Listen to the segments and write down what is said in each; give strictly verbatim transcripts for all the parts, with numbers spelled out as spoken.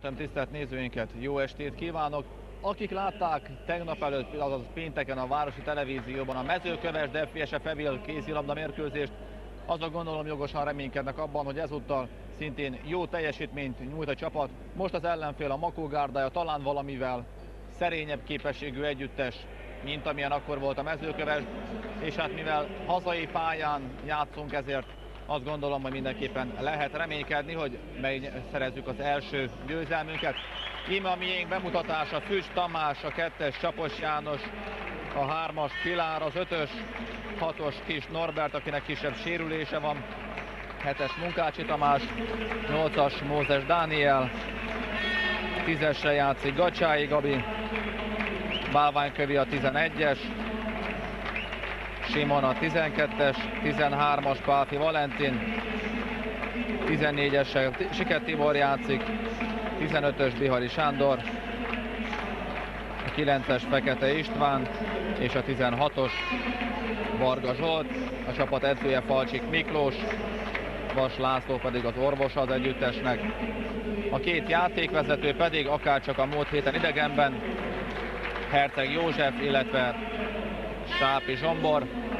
Köszöntöm tisztelt nézőinket, jó estét kívánok! Akik látták tegnap előtt, azaz pénteken a Városi Televízióban a Mezőkövesd ef vé es ef Evil kézilabda mérkőzést, azok gondolom jogosan reménykednek abban, hogy ezúttal szintén jó teljesítményt nyújt a csapat. Most az ellenfél a Makó gárdája, talán valamivel szerényebb képességű együttes, mint amilyen akkor volt a Mezőkövesd, és hát mivel hazai pályán játszunk, ezért azt gondolom, hogy mindenképpen lehet reménykedni, hogy megszerezzük az első győzelmünket. Íme a miénk bemutatása: Füst Tamás, a kettes Csapos János, a hármas Pilár, az ötös, hatos Kis Norbert, akinek kisebb sérülése van, hetes Munkácsi Tamás, nyolcas Mózes Dániel, tízesre játszik Gacsái Gabi, Bálványkövi a tizenegyes, Simon a tizenkettes, tizenhármas Pálfi Valentin, tizennégyessel Siket Tibor játszik, tizenötös Bihari Sándor, a kilences Fekete István és a tizenhatos Varga Zsolt, a csapat edzője Falcsik Miklós, Vas László pedig az orvosa az együttesnek. A két játékvezető pedig akárcsak a múlt héten idegenben Herceg József, illetve Sápi Zsombor.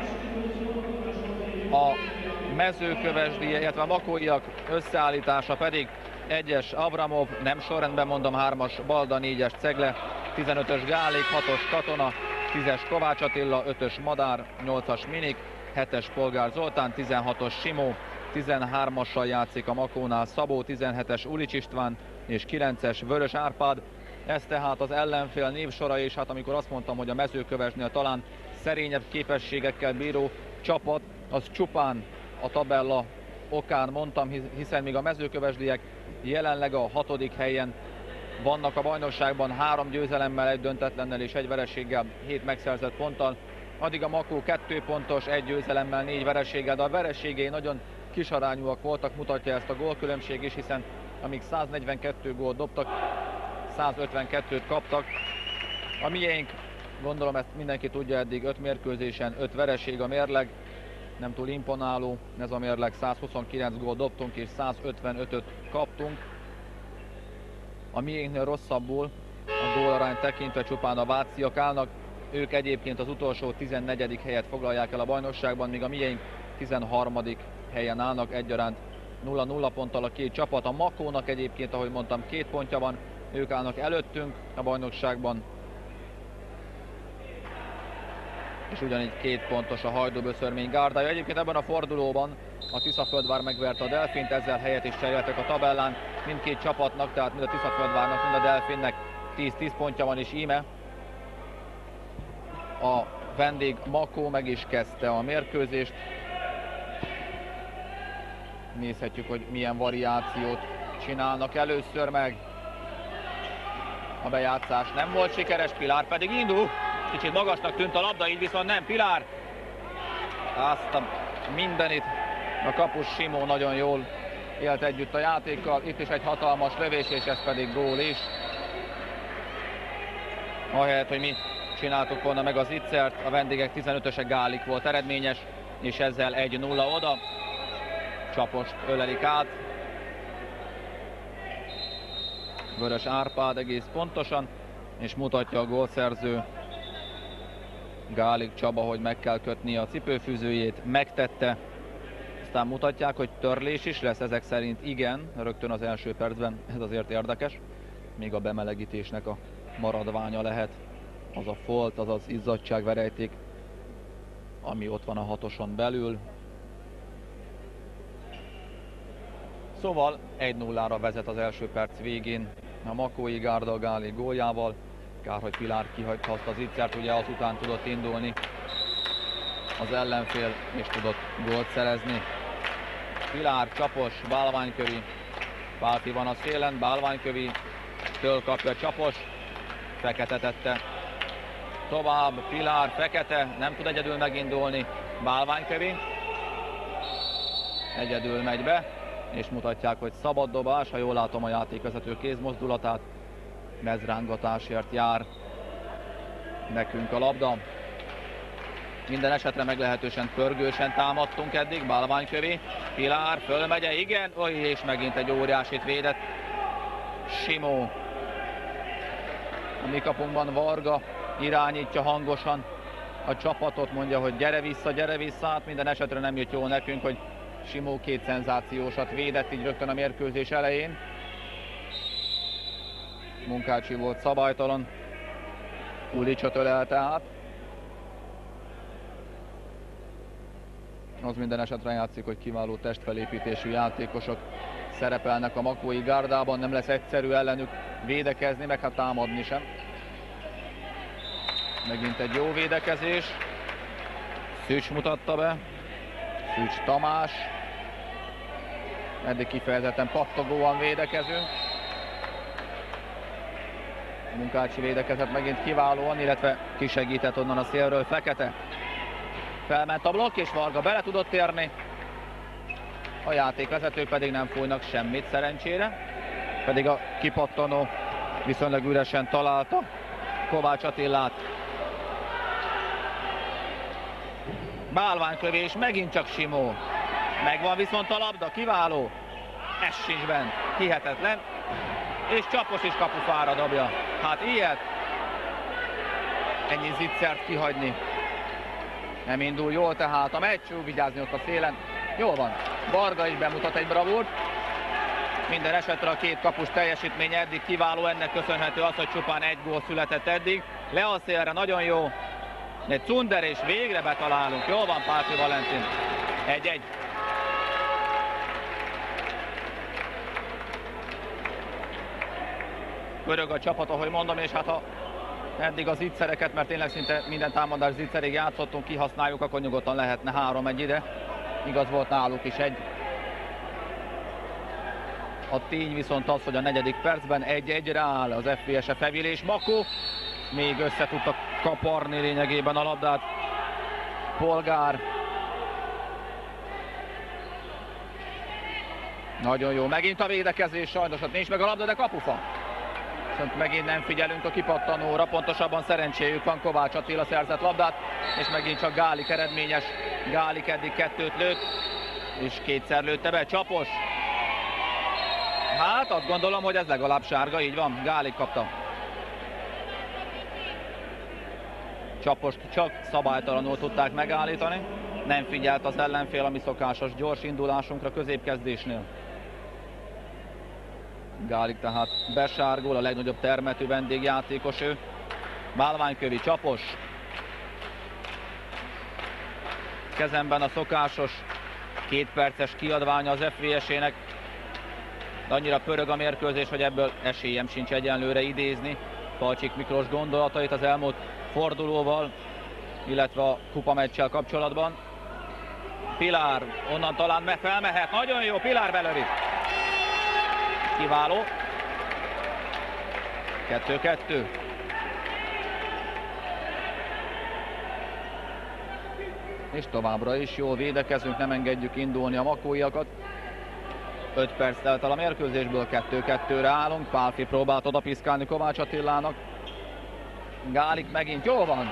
A mezőkövesdi, illetve a makóiak összeállítása pedig egyes Abramov, nem sorrendben mondom, hármas Balda, négyes Cegle, tizenötös Gálik, hatos Katona, tízes Kovács Attila, ötös Madár, nyolcas Minik, hetes Polgár Zoltán, tizenhatos Simó, tizenhármassal játszik a Makónál Szabó, tizenhetes Ulics István és kilences Vörös Árpád. Ez tehát az ellenfél névsora, és hát amikor azt mondtam, hogy a Mezőkövesdnél talán szerényebb képességekkel bíró csapat, az csupán a tabella okán mondtam, hiszen még a mezőkövesdiek jelenleg a hatodik helyen vannak a bajnokságban, három győzelemmel, egy döntetlennel és egy vereséggel, hét megszerzett ponttal. Addig a Makó kettő pontos, egy győzelemmel, négy vereséggel, de a vereségei nagyon kisarányúak voltak, mutatja ezt a gólkülönbség is, hiszen amíg száznegyvenkettő gólt dobtak, százötvenkettőt kaptak. A miénk, gondolom ezt mindenki tudja, eddig öt mérkőzésen öt vereség a mérleg, nem túl imponáló ez a mérleg, százhuszonkilenc gólt dobtunk és százötvenötöt kaptunk. A miénknél rosszabbul a gólarányt tekintve csupán a váciak állnak, ők egyébként az utolsó tizennegyedik helyet foglalják el a bajnokságban, míg a miénk tizenharmadik helyen állnak, egyaránt nulla nulla ponttal a két csapat. A Makónak egyébként, ahogy mondtam, két pontja van, ők állnak előttünk a bajnokságban, és ugyanígy két pontos a Hajdú-Böszörmény gárdája. Egyébként ebben a fordulóban a Tiszaföldvár megverte a Delfint, ezzel helyet is cseréltek a tabellán mindkét csapatnak, tehát mind a Tiszaföldvárnak, mind a Delfinnek tíz-tíz pontja van, és íme a vendég Makó meg is kezdte a mérkőzést. Nézhetjük, hogy milyen variációt csinálnak először meg. A bejátszás nem volt sikeres, Pilár pedig indul. Kicsit magasnak tűnt a labda, így viszont nem. Pilár azt a mindenit a kapus Simó nagyon jól élt együtt a játékkal. Itt is egy hatalmas lövés, és ez pedig gól is. Ahelyett, hogy mi csináltuk volna meg az ittszert, a vendégek tizenötöse Gálik volt eredményes, és ezzel egy nulla oda. Csapost ölelik át. Vörös Árpád egész pontosan, és mutatja a gólszerző Gálik Csaba, hogy meg kell kötni a cipőfűzőjét, megtette. Aztán mutatják, hogy törlés is lesz, ezek szerint igen, rögtön az első percben, ez azért érdekes. Még a bemelegítésnek a maradványa lehet az a folt, az az izzadságverejték, ami ott van a hatoson belül. Szóval egy nullára vezet az első perc végén a makói gárda Gálik góljával. Kár, hogy Pilár kihagyta azt az ittszert, ugye azután tudott indulni az ellenfél, és tudott gólt szerezni. Pilár, Csapos, Bálványkövi, Pálfi van a szélen, Bálványkövi től kapja Csapos, Fekete tette tovább, Pilár, Fekete, nem tud egyedül megindulni, Bálványkövi egyedül megy be, és mutatják, hogy szabad dobás, ha jól látom a játékvezető kézmozdulatát, mezrángatásért jár nekünk a labda. Minden esetre meglehetősen pörgősen támadtunk eddig, Bálványkövi, Pilár fölmegye, igen, oly, és megint egy óriásit védett Simó. A mi kapunkban Varga irányítja hangosan a csapatot, mondja, hogy gyere vissza, gyere vissza, hát minden esetre nem jött jó nekünk, hogy Simó két szenzációsat védett így rögtön a mérkőzés elején. Munkácsi volt szabálytalan, Ulicsot ölelte át. Az minden esetre játszik, hogy kiváló testfelépítésű játékosok szerepelnek a makói gárdában, nem lesz egyszerű ellenük védekezni, meg hát támadni sem. Megint egy jó védekezés. Szűcs mutatta be. Szűcs Tamás. Eddig kifejezetten pattogóan védekezünk. Munkácsi védekezett megint kiválóan, illetve kisegített onnan a szélről Fekete. Felment a blokk és Varga bele tudott érni. A játékvezetők pedig nem fújnak semmit szerencsére. Pedig a kipattanó viszonylag üresen találta Kovács Attilát. Bálványkövés, megint csak Simó. Megvan viszont a labda, kiváló. Ez sincs bent, hihetetlen. És Csapos is kapufára dobja. Hát ilyet. Ennyi zicsert kihagyni. Nem indul jól tehát a meccs, vigyázni ott a szélen. Jól van, Varga is bemutat egy bravúrt. Minden esetre a két kapus teljesítménye eddig kiváló, ennek köszönhető az, hogy csupán egy gól született eddig. Le a szélre, nagyon jó. Egy Cunder és végre betalálunk. Jól van Pálfi Valentin. Egy-egy. Pörög a csapat, ahogy mondom, és hát ha eddig az zicsereket, mert tényleg szinte minden támadás zicserig játszottunk, kihasználjuk, akkor nyugodtan lehetne három egy ide. Igaz volt náluk is egy. A tény viszont az, hogy a negyedik percben egy-egyre áll az ef vé es e Fevil és Makó. Még össze tudta kaparni lényegében a labdát Polgár. Nagyon jó, megint a védekezés, sajnos ott nincs meg a labda, de kapufa. Viszont megint nem figyelünk a kipattanóra, pontosabban szerencséjük van, Kovács Attila szerzett labdát, és megint csak Gálik eredményes. Gálik eddig kettőt lőtt, és kétszer lőtte be, Csapos. Hát azt gondolom, hogy ez legalább sárga, így van, Gálik kapta. Csapost csak szabálytalanul tudták megállítani, nem figyelt az ellenfél a mi szokásos gyors indulásunkra középkezdésnél. Gálik tehát besárgul, a legnagyobb termetű vendégjátékos ő. Bálványkövi, Csapos. Kezemben a szokásos két perces kiadványa az ef vé es-ének. De annyira pörög a mérkőzés, hogy ebből esélyem sincs egyenlőre idézni Falcsik Miklós gondolatait az elmúlt fordulóval, illetve a kupameccsel kapcsolatban. Pilár onnan talán felmehet, nagyon jó, Pilár belövi. Kiváló. kettő-kettő. És továbbra is jól védekezünk, nem engedjük indulni a makóiakat. öt perc telt el a mérkőzésből, kettő-kettőre állunk. Pálfi próbált odapiszkálni Kovács Attilának. Gálik megint, jó van.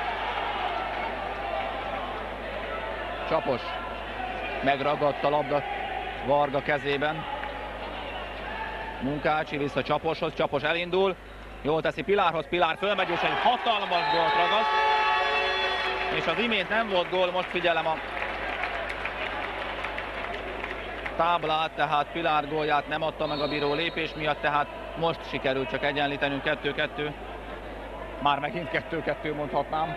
Csapos megragadta a labda Varga kezében. Munkácsi vissza Csaposhoz, Csapos elindul. Jól teszi Pilárhoz, Pilár fölmegy és egy hatalmas gólt ragad. És az imént nem volt gól, most figyelem a táblát, tehát Pilár gólját nem adta meg a bíró lépés miatt, tehát most sikerült csak egyenlítenünk, kettő-kettő. Már megint kettő-kettő mondhatnám.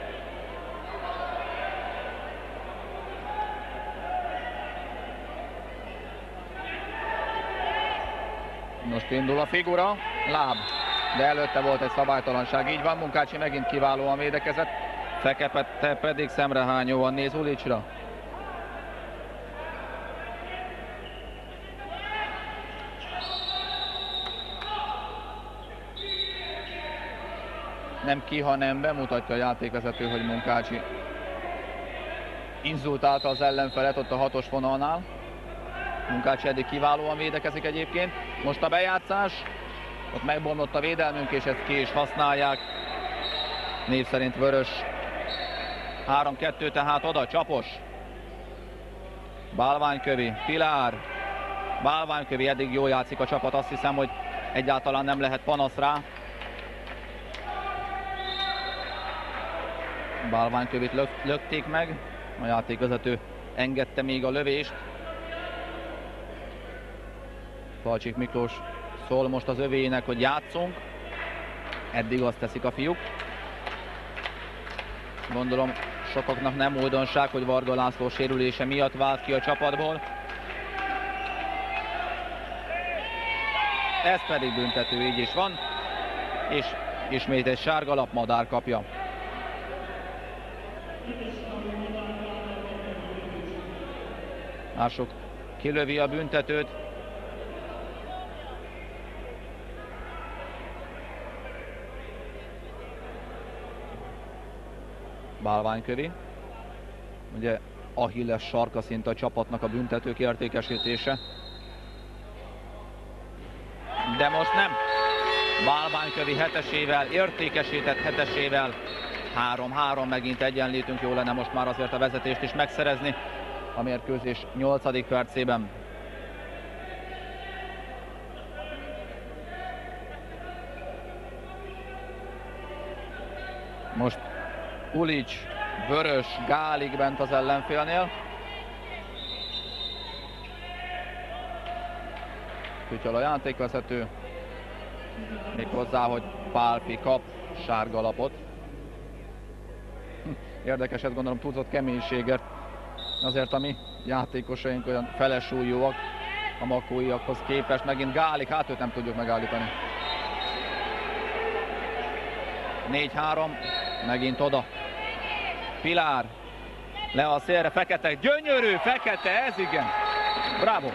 Most indul a figura, láb, de előtte volt egy szabálytalanság, így van, Munkácsi megint kiválóan védekezett, Fekete pedig szemrehányóan néz Ulicsra. Nem ki, hanem bemutatja a játékvezető, hogy Munkácsi inzultálta az ellenfelet ott a hatos vonalnál. Munkácsi eddig kiválóan védekezik egyébként. Most a bejátszás, ott megbomlott a védelmünk, és ezt ki is használják. Név szerint vörös. három-kettő tehát oda, Csapos. Bálványkövi, Pilár. Bálványkövi, eddig jól játszik a csapat, azt hiszem, hogy egyáltalán nem lehet panasz rá. Bálványkövit lök, lökték meg, a játékvezető engedte még a lövést. Palcsik Miklós szól most az övének, hogy játszunk. Eddig azt teszik a fiúk. Gondolom sokaknak nem újdonság, hogy Varga László sérülése miatt vált ki a csapatból. Ez pedig büntető, így is van. És ismét egy sárgalap, Madár kapja. Mások kilövi a büntetőt. Bálványkövi. Ugye Achilles sarka szinte a csapatnak a büntetők értékesítése. De most nem. Bálványkövi hetesével, értékesített hetesével három-három, megint egyenlítünk, jó lenne most már azért a vezetést is megszerezni a mérkőzés nyolcadik percében. Most Ulics, Vörös, Gálik bent az ellenfélnél. Kütyöl a játékvezető. Még hozzá, hogy Pálfi kap sárgalapot. Érdekeset, gondolom túlzott keménységet. Azért a mi játékosaink olyan felesúlyúak a makóiakhoz képest. Megint Gálik, hát őt nem tudjuk megállítani. négy három, megint oda. Pilár, le a szélre, Fekete, gyönyörű, Fekete, ez igen. Bravo!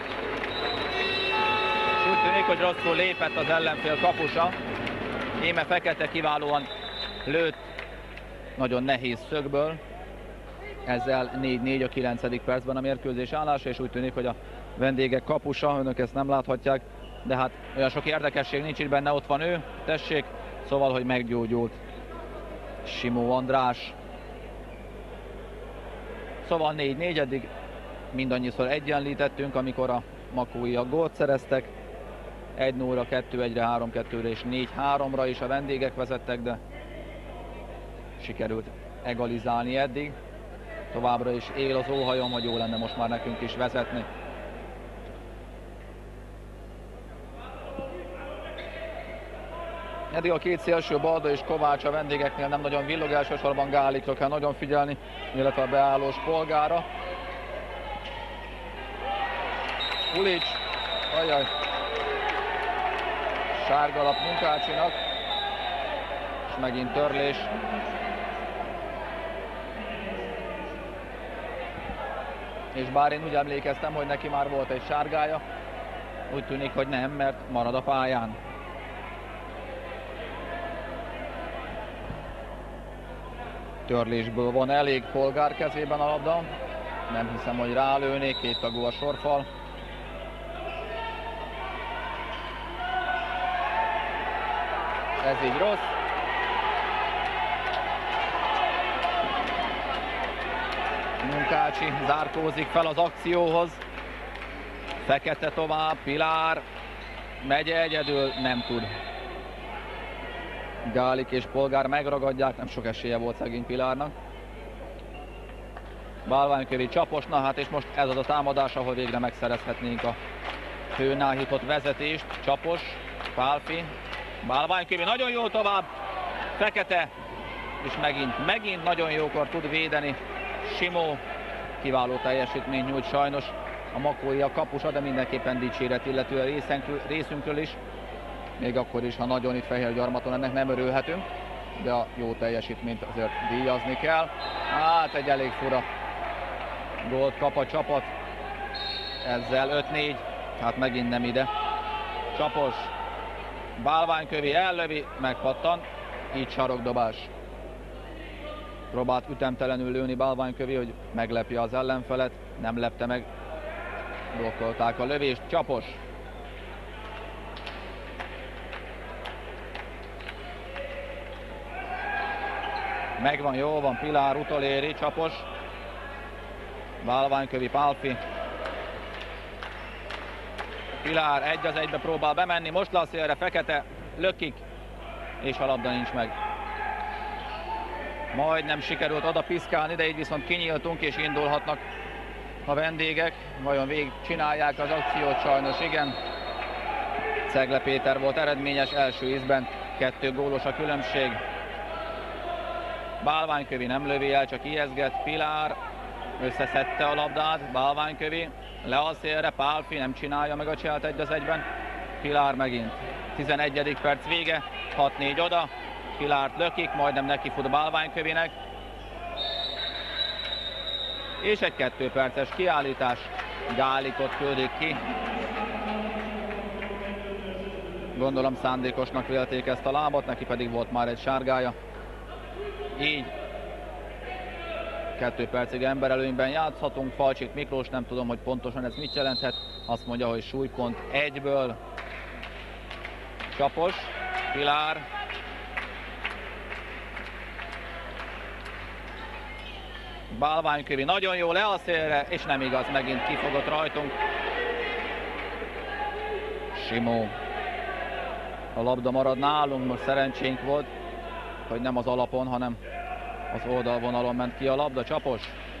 És úgy tűnik, hogy rosszul lépett az ellenfél kapusa. Íme Fekete kiválóan lőtt, nagyon nehéz szögből. Ezzel négy négy a kilencedik percben a mérkőzés állása, és úgy tűnik, hogy a vendégek kapusa, önök ezt nem láthatják, de hát olyan sok érdekesség nincs itt benne, ott van ő, tessék, szóval, hogy meggyógyult Simó András. Szóval négy négy, eddig mindannyiszor egyenlítettünk, amikor a makóiak gólt szereztek. egy nulla, kettő egyre, három kettőre és négy háromra is a vendégek vezettek, de sikerült egalizálni eddig. Továbbra is él az óhajom, hogy jó lenne most már nekünk is vezetni. Eddig a két szélső, Balda és Kovács a vendégeknél nem nagyon villog, elsősorban Gálikra kell nagyon figyelni, illetve a beállós Polgára. Ulics, ajaj, sárgalap Munkácsinak, és megint törlés. És bár én úgy emlékeztem, hogy neki már volt egy sárgája, úgy tűnik, hogy nem, mert marad a pályán. Törlésből van elég, Polgár kezében a labda. Nem hiszem, hogy rálőnék, két tagú a sorfal. Ez így rossz. Munkácsi zárkózik fel az akcióhoz. Fekete tovább, Pilár megy egyedül, nem tud. Gálik és Polgár megragadják, nem sok esélye volt szegény Pilárnak. Bálványkövi csapos, na hát és most ez az a támadás, ahol végre megszerezhetnénk a főnállított vezetést. Csapos, Pálfi, Bálványkövi nagyon jó tovább, Fekete, és megint, megint nagyon jókor tud védeni Simó. Kiváló teljesítmény nyújt sajnos a makói a kapusa, de mindenképpen dicséret illető a részünkről is. Még akkor is, ha nagyon itt Fehérgyarmaton, ennek nem örülhetünk, de a jó teljesítményt azért díjazni kell. Hát egy elég fura gólt kap a csapat, ezzel öt négy, hát megint nem ide. Csapos, Bálványkövi ellövi, megpattan, így sarokdobás. Próbált ütemtelenül lőni Bálványkövi, hogy meglepje az ellenfelet, nem lepte meg, blokkolták a lövést. Csapos. Megvan, jó van, Pilár utoléri, Csapos. Bálványkövi, Pálfi. Pilár egy az egybe próbál bemenni, most le a szélre Fekete, lökik, és a labda nincs meg. Majdnem sikerült oda piszkálni, de így viszont kinyíltunk, és indulhatnak a vendégek. Vajon végig csinálják az akciót? Sajnos igen. Cegle Péter volt eredményes első ízben, kettő gólos a különbség. Bálványkövi nem lövi el, csak ijeszget. Pilár összeszedte a labdát, Bálványkövi le a szélre, Pálfi nem csinálja meg a cselt egy az egyben. Pilár megint. tizenegyedik perc vége, hat négy oda. Pilárt lökik, majdnem neki fut Bálványkövinek. És egy kettő perces kiállítás. Gálikot küldik ki. Gondolom szándékosnak vélték ezt a lábot, neki pedig volt már egy sárgája. Így kettő percig emberelőnyben játszhatunk. Falcsik Miklós, nem tudom, hogy pontosan ez mit jelenthet. Azt mondja, hogy súlypont egyből. Csapos, Pilár. Bálványkövi nagyon jó, le a szélre, és nem igaz, megint kifogott rajtunk. Simó. A labda marad nálunk, most szerencsénk volt, hogy nem az alapon, hanem az oldalvonalon ment ki a labda. Csapos.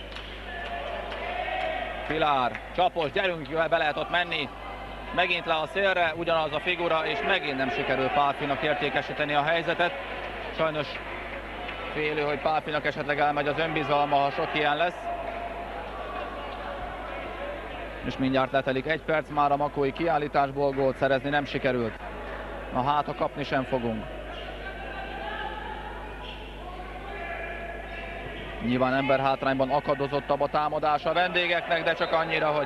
Pilár, Csapos, gyerünk, be lehet ott menni. Megint le a szélre, ugyanaz a figura, és megint nem sikerül Pálfinak értékesíteni a helyzetet. Sajnos félő, hogy Pálfinak esetleg elmegy az önbizalma, ha sok ilyen lesz. És mindjárt letelik egy perc, már a makói kiállításból gólt szerezni nem sikerült. Na hát, ha kapni sem fogunk. Nyilván emberhátrányban akadozottabb a támadás a vendégeknek, de csak annyira, hogy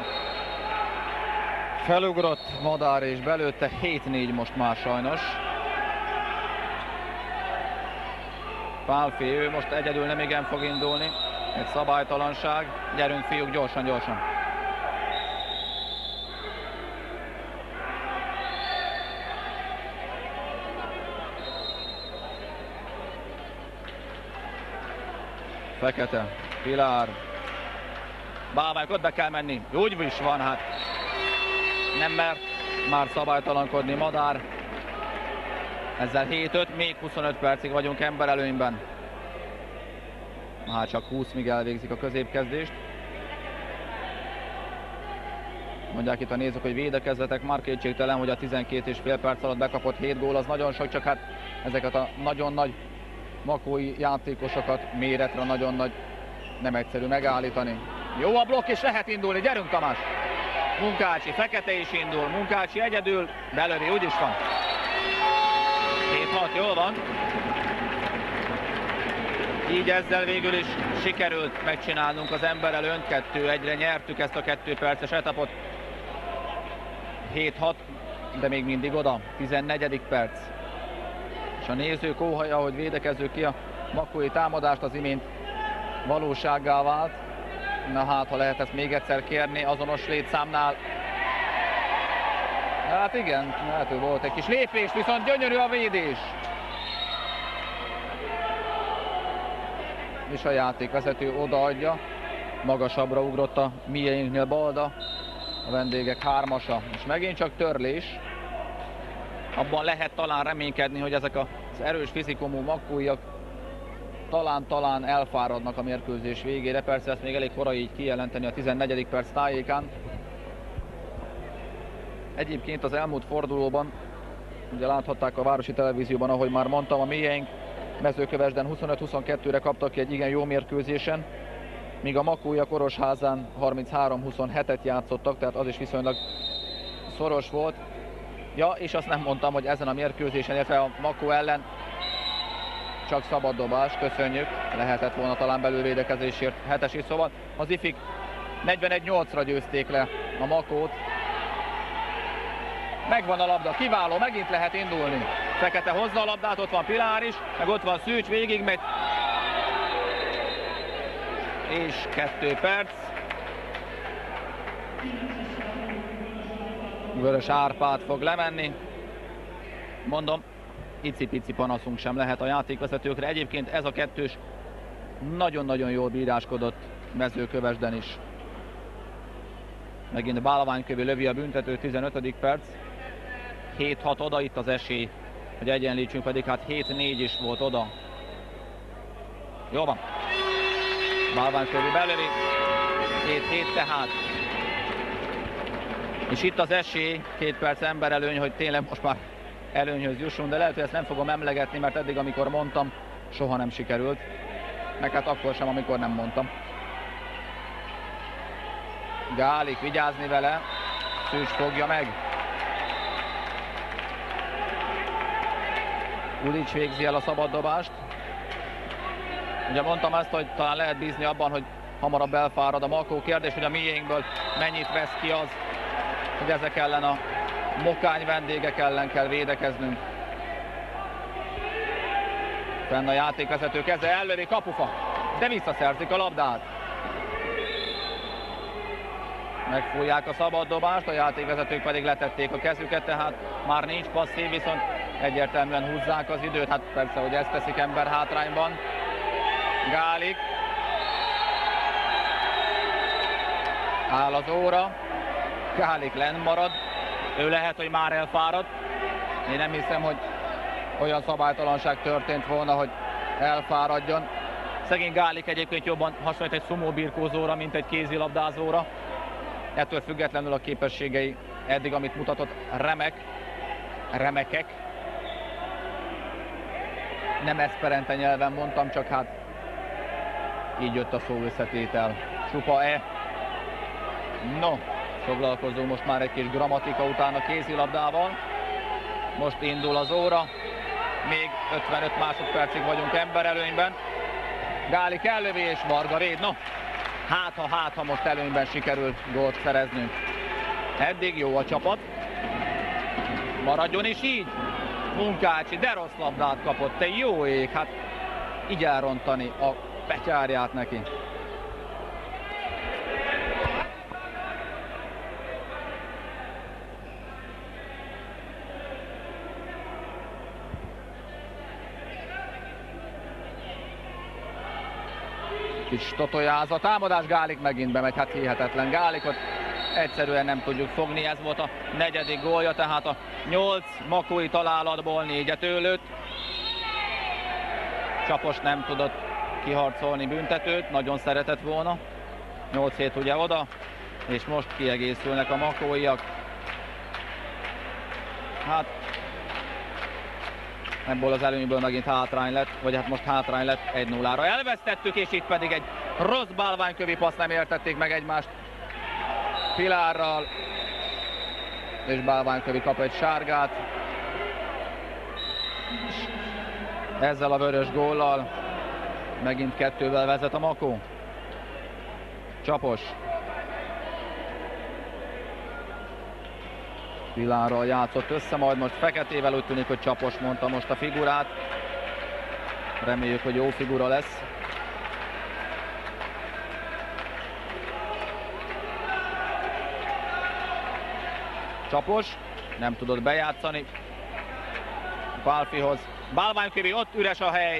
felugrott Madár és belőtte. Hét négy most már sajnos. Pálfi, ő most egyedül nem igen fog indulni. Egy szabálytalanság. Gyerünk fiúk, gyorsan, gyorsan. Fekete, Pilár. Bálvány, ott be kell menni. Úgy is van, hát nem mert már szabálytalankodni Madár. Ezzel hét öt, még huszonöt percig vagyunk emberelőnyben. Hát csak húsz, míg elvégzik a középkezdést. Mondják itt a nézők, hogy védekezzetek, már kétségtelen, hogy a tizenkét és fél perc alatt bekapott hét gól az nagyon sok, csak hát ezeket a nagyon nagy makói játékosokat méretre nagyon nagy, nem egyszerű megállítani. Jó a blokk, és lehet indulni, gyerünk Tamás! Munkácsi, Fekete is indul, Munkácsi egyedül, belövi, úgyis van. hét hat, jól van. Így ezzel végül is sikerült megcsinálnunk az emberelőnyt, kettő egyre nyertük ezt a kettő perces etapot. hét hat, de még mindig oda, tizennegyedik perc. És a nézők óhaja, hogy védekezzük ki a makói támadást, az imént valósággá vált. Na hát, ha lehet ezt még egyszer kérni, azonos létszámnál. Hát igen, lehet, hogy volt egy kis lépés, viszont gyönyörű a védés. És a játékvezető odaadja. Magasabbra ugrott a mieinknél Balda. A vendégek hármasa, és megint csak törlés. Abban lehet talán reménykedni, hogy ezek az erős fizikumú makóiak talán-talán elfáradnak a mérkőzés végére. Persze ezt még elég korai így kijelenteni a tizennegyedik perc tájékán. Egyébként az elmúlt fordulóban, ugye láthatták a Városi Televízióban, ahogy már mondtam, a mélyeink Mezőkövesden huszonöt huszonkettőre kaptak ki egy igen jó mérkőzésen, míg a makóiak Orosházán harminchárom huszonhetet játszottak, tehát az is viszonylag szoros volt. Ja, és azt nem mondtam, hogy ezen a mérkőzésen, illetve a Makó ellen csak szabad dobás, köszönjük, lehetett volna talán belülvédekezésért hetes is, szóval az ifik negyvenegy nyolcra győzték le a Makót. Megvan a labda, kiváló, megint lehet indulni. Fekete hozza a labdát, ott van Pilár is, meg ott van Szűcs, végigmegy. És kettő perc. Vörös Árpád fog lemenni. Mondom, icipici panaszunk sem lehet a játékvezetőkre. Egyébként ez a kettős nagyon-nagyon jól bíráskodott Mezőkövesden is. Megint Bálványkövi lövi a büntető, tizenötödik perc. hét hat oda itt az esély, hogy egyenlítsünk, pedig hát hét négy is volt oda. Jó van. Bálványkövi belövi. hét hét tehát. És itt az esély, két perc emberelőny, hogy tényleg most már előnyhöz jussunk, de lehet, hogy ezt nem fogom emlegetni, mert eddig, amikor mondtam, soha nem sikerült. Meg hát akkor sem, amikor nem mondtam. Gálik vigyázni vele, Szűcs fogja meg. Ulics végzi el a szabaddobást. Ugye mondtam azt, hogy talán lehet bízni abban, hogy hamarabb elfárad a Makó. Kérdés, hogy a miénkből mennyit vesz ki az, hogy ezek ellen a mokány vendégek ellen kell védekeznünk. Fenn a játékvezető keze, ellövi, kapufa, de visszaszerzik a labdát. Megfújják a szabaddobást, a játékvezetők pedig letették a kezüket, tehát már nincs passzív, viszont egyértelműen húzzák az időt. Hát persze, hogy ezt teszik ember hátrányban. Gálik. Áll az óra. Gálik lenn marad. Ő lehet, hogy már elfáradt. Én nem hiszem, hogy olyan szabálytalanság történt volna, hogy elfáradjon. Szegény Gálik egyébként jobban hasonlít egy szumó birkózóra, mint egy kézilabdázóra. Ettől függetlenül a képességei eddig, amit mutatott, remek, remekek. Nem eszperente nyelven mondtam, csak hát így jött a szó összetétel. Csupa E. No, foglalkozunk most már egy kis grammatika után a kézilabdával. Most indul az óra. Még ötvenöt másodpercig vagyunk emberelőnyben. Gálik ellövi és Varga véd. No, hát ha, hát ha most előnyben sikerül gólt szereznünk. Eddig jó a csapat. Maradjon is így. Munkácsi, de rossz labdát kapott. Te jó ég, hát így elrontani a betyárját neki. Kis totolyáz a támadás, Gálik megint bemegy, hát hihetetlen. Gálikot egyszerűen nem tudjuk fogni, ez volt a negyedik gólja, tehát a nyolc makói találatból négyet ő lőtt. Csapos nem tudott kiharcolni büntetőt, nagyon szeretett volna. nyolc hét ugye oda, és most kiegészülnek a makóiak. Hát ebből az előnyből megint hátrány lett, vagy hát most hátrány lett, egy nullára elvesztettük, és itt pedig egy rossz Bálványkövi passz, nem értették meg egymást Pilárral, és Bálványkövi kap egy sárgát. Ezzel a vörös góllal megint kettővel vezet a Makó. Csapos. Pilárral játszott össze, majd most Feketével, úgy tűnik, hogy Csapos mondta most a figurát. Reméljük, hogy jó figura lesz. Csapos nem tudott bejátszani Pálfihoz. Bálványkövi, ott üres a hely.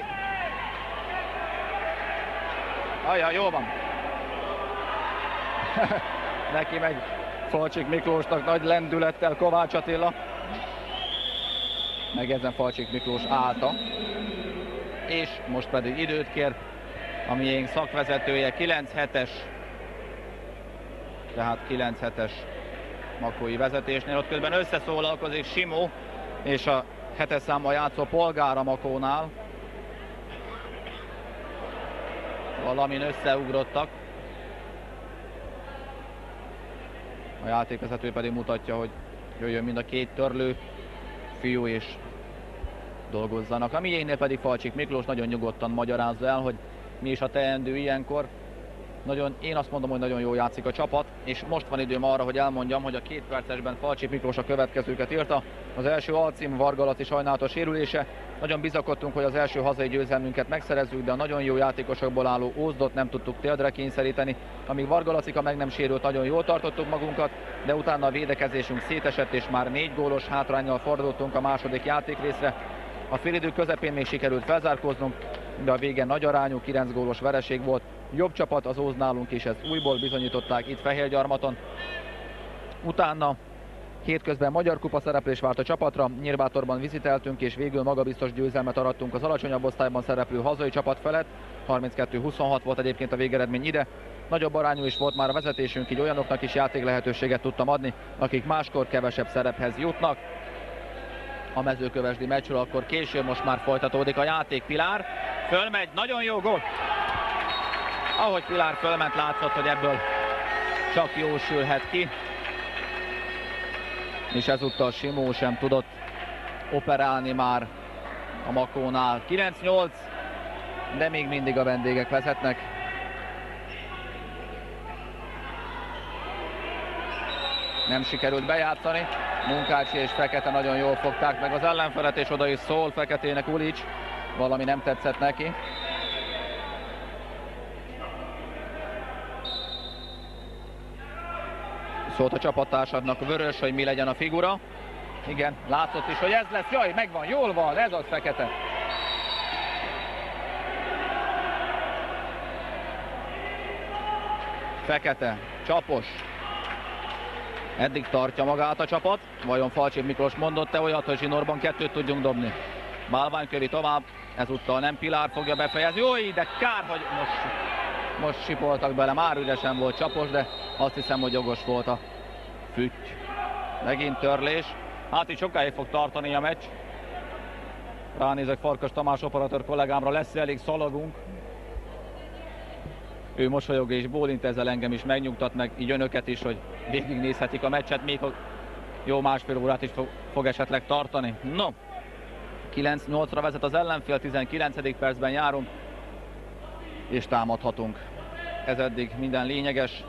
Ajaj, jó van. Neki megy Falcsik Miklósnak nagy lendülettel Kovács Attila. Meg ezen Falcsik Miklós állta. És most pedig időt kér a miénk szakvezetője, kilenc hetes. Tehát kilenc hetes makói vezetésnél. Ott közben összeszólalkozik Simó és a hetes számmal játszó Polgár a Makónál. Valamin összeugrottak. A játékvezető pedig mutatja, hogy jöjjön mind a két törlő fiú és dolgozzanak. A miénknél pedig Falcsik Miklós nagyon nyugodtan magyarázza el, hogy mi is a teendő ilyenkor. Nagyon, én azt mondom, hogy nagyon jól játszik a csapat, és most van időm arra, hogy elmondjam, hogy a két percesben Falcsik Miklós a következőket írta. Az első alcím Varga Laci sajnálatos sérülése. Nagyon bizakodtunk, hogy az első hazai győzelmünket megszerezzük, de a nagyon jó játékosokból álló Ózdot nem tudtuk térdre kényszeríteni. Amíg Varga Lacika meg nem sérült, nagyon jól tartottuk magunkat, de utána a védekezésünk szétesett, és már négy gólos hátránnyal fordultunk a második játékrészre. A félidő közepén még sikerült felzárkóznunk, de a vége nagy arányú kilenc gólos vereség volt. Jobb csapat az Ózd nálunk is, ezt újból bizonyították itt Fehérgyarmaton. Utána hétközben Magyar Kupa szereplés várt a csapatra, Nyírbátorban viziteltünk és végül magabiztos győzelmet arattunk az alacsonyabb osztályban szereplő hazai csapat felett. harminckettő huszonhat volt egyébként a végeredmény ide. Nagyobb arányú is volt már a vezetésünk, így olyanoknak is játék lehetőséget tudtam adni, akik máskor kevesebb szerephez jutnak. A mezőkövesdi meccsről akkor később, most már folytatódik a játék. Pilár fölmegy, nagyon jó gól! Ahogy Pilár fölment, látszott, hogy ebből csak jó sülhet ki. És ezúttal Simó sem tudott operálni már a Makónál. kilenc nyolc, de még mindig a vendégek vezetnek. Nem sikerült bejátszani. Munkácsi és Fekete nagyon jól fogták meg az ellenfelet, és oda is szól Feketének Ulics. Valami nem tetszett neki. Szólt a csapattársadnak Vörös, hogy mi legyen a figura. Igen, látszott is, hogy ez lesz. Jaj, megvan, jól van, ez az Fekete. Fekete, Csapos. Eddig tartja magát a csapat. Vajon Falcsik Miklós mondott-e olyat, hogy zsinórban kettőt tudjunk dobni? Bálványkövi tovább, ezúttal nem Pilár fogja befejezni. Jó, de kár, hogy most, most sipoltak bele. Már üresen volt Csapos, de azt hiszem, hogy jogos volt a fütty. Megint törlés. Hát itt sokáig fog tartani a meccs. Ránézek Farkas Tamás operatőr kollégámra, lesz elég szalagunk. Ő mosolyog és bólint, ezzel engem is megnyugtat, meg így önöket is, hogy végignézhetik a meccset, még jó másfél órát is fog, fog esetleg tartani. No, kilenc nyolcra vezet az ellenfél, tizenkilencedik percben járunk, és támadhatunk. Ez eddig minden lényeges.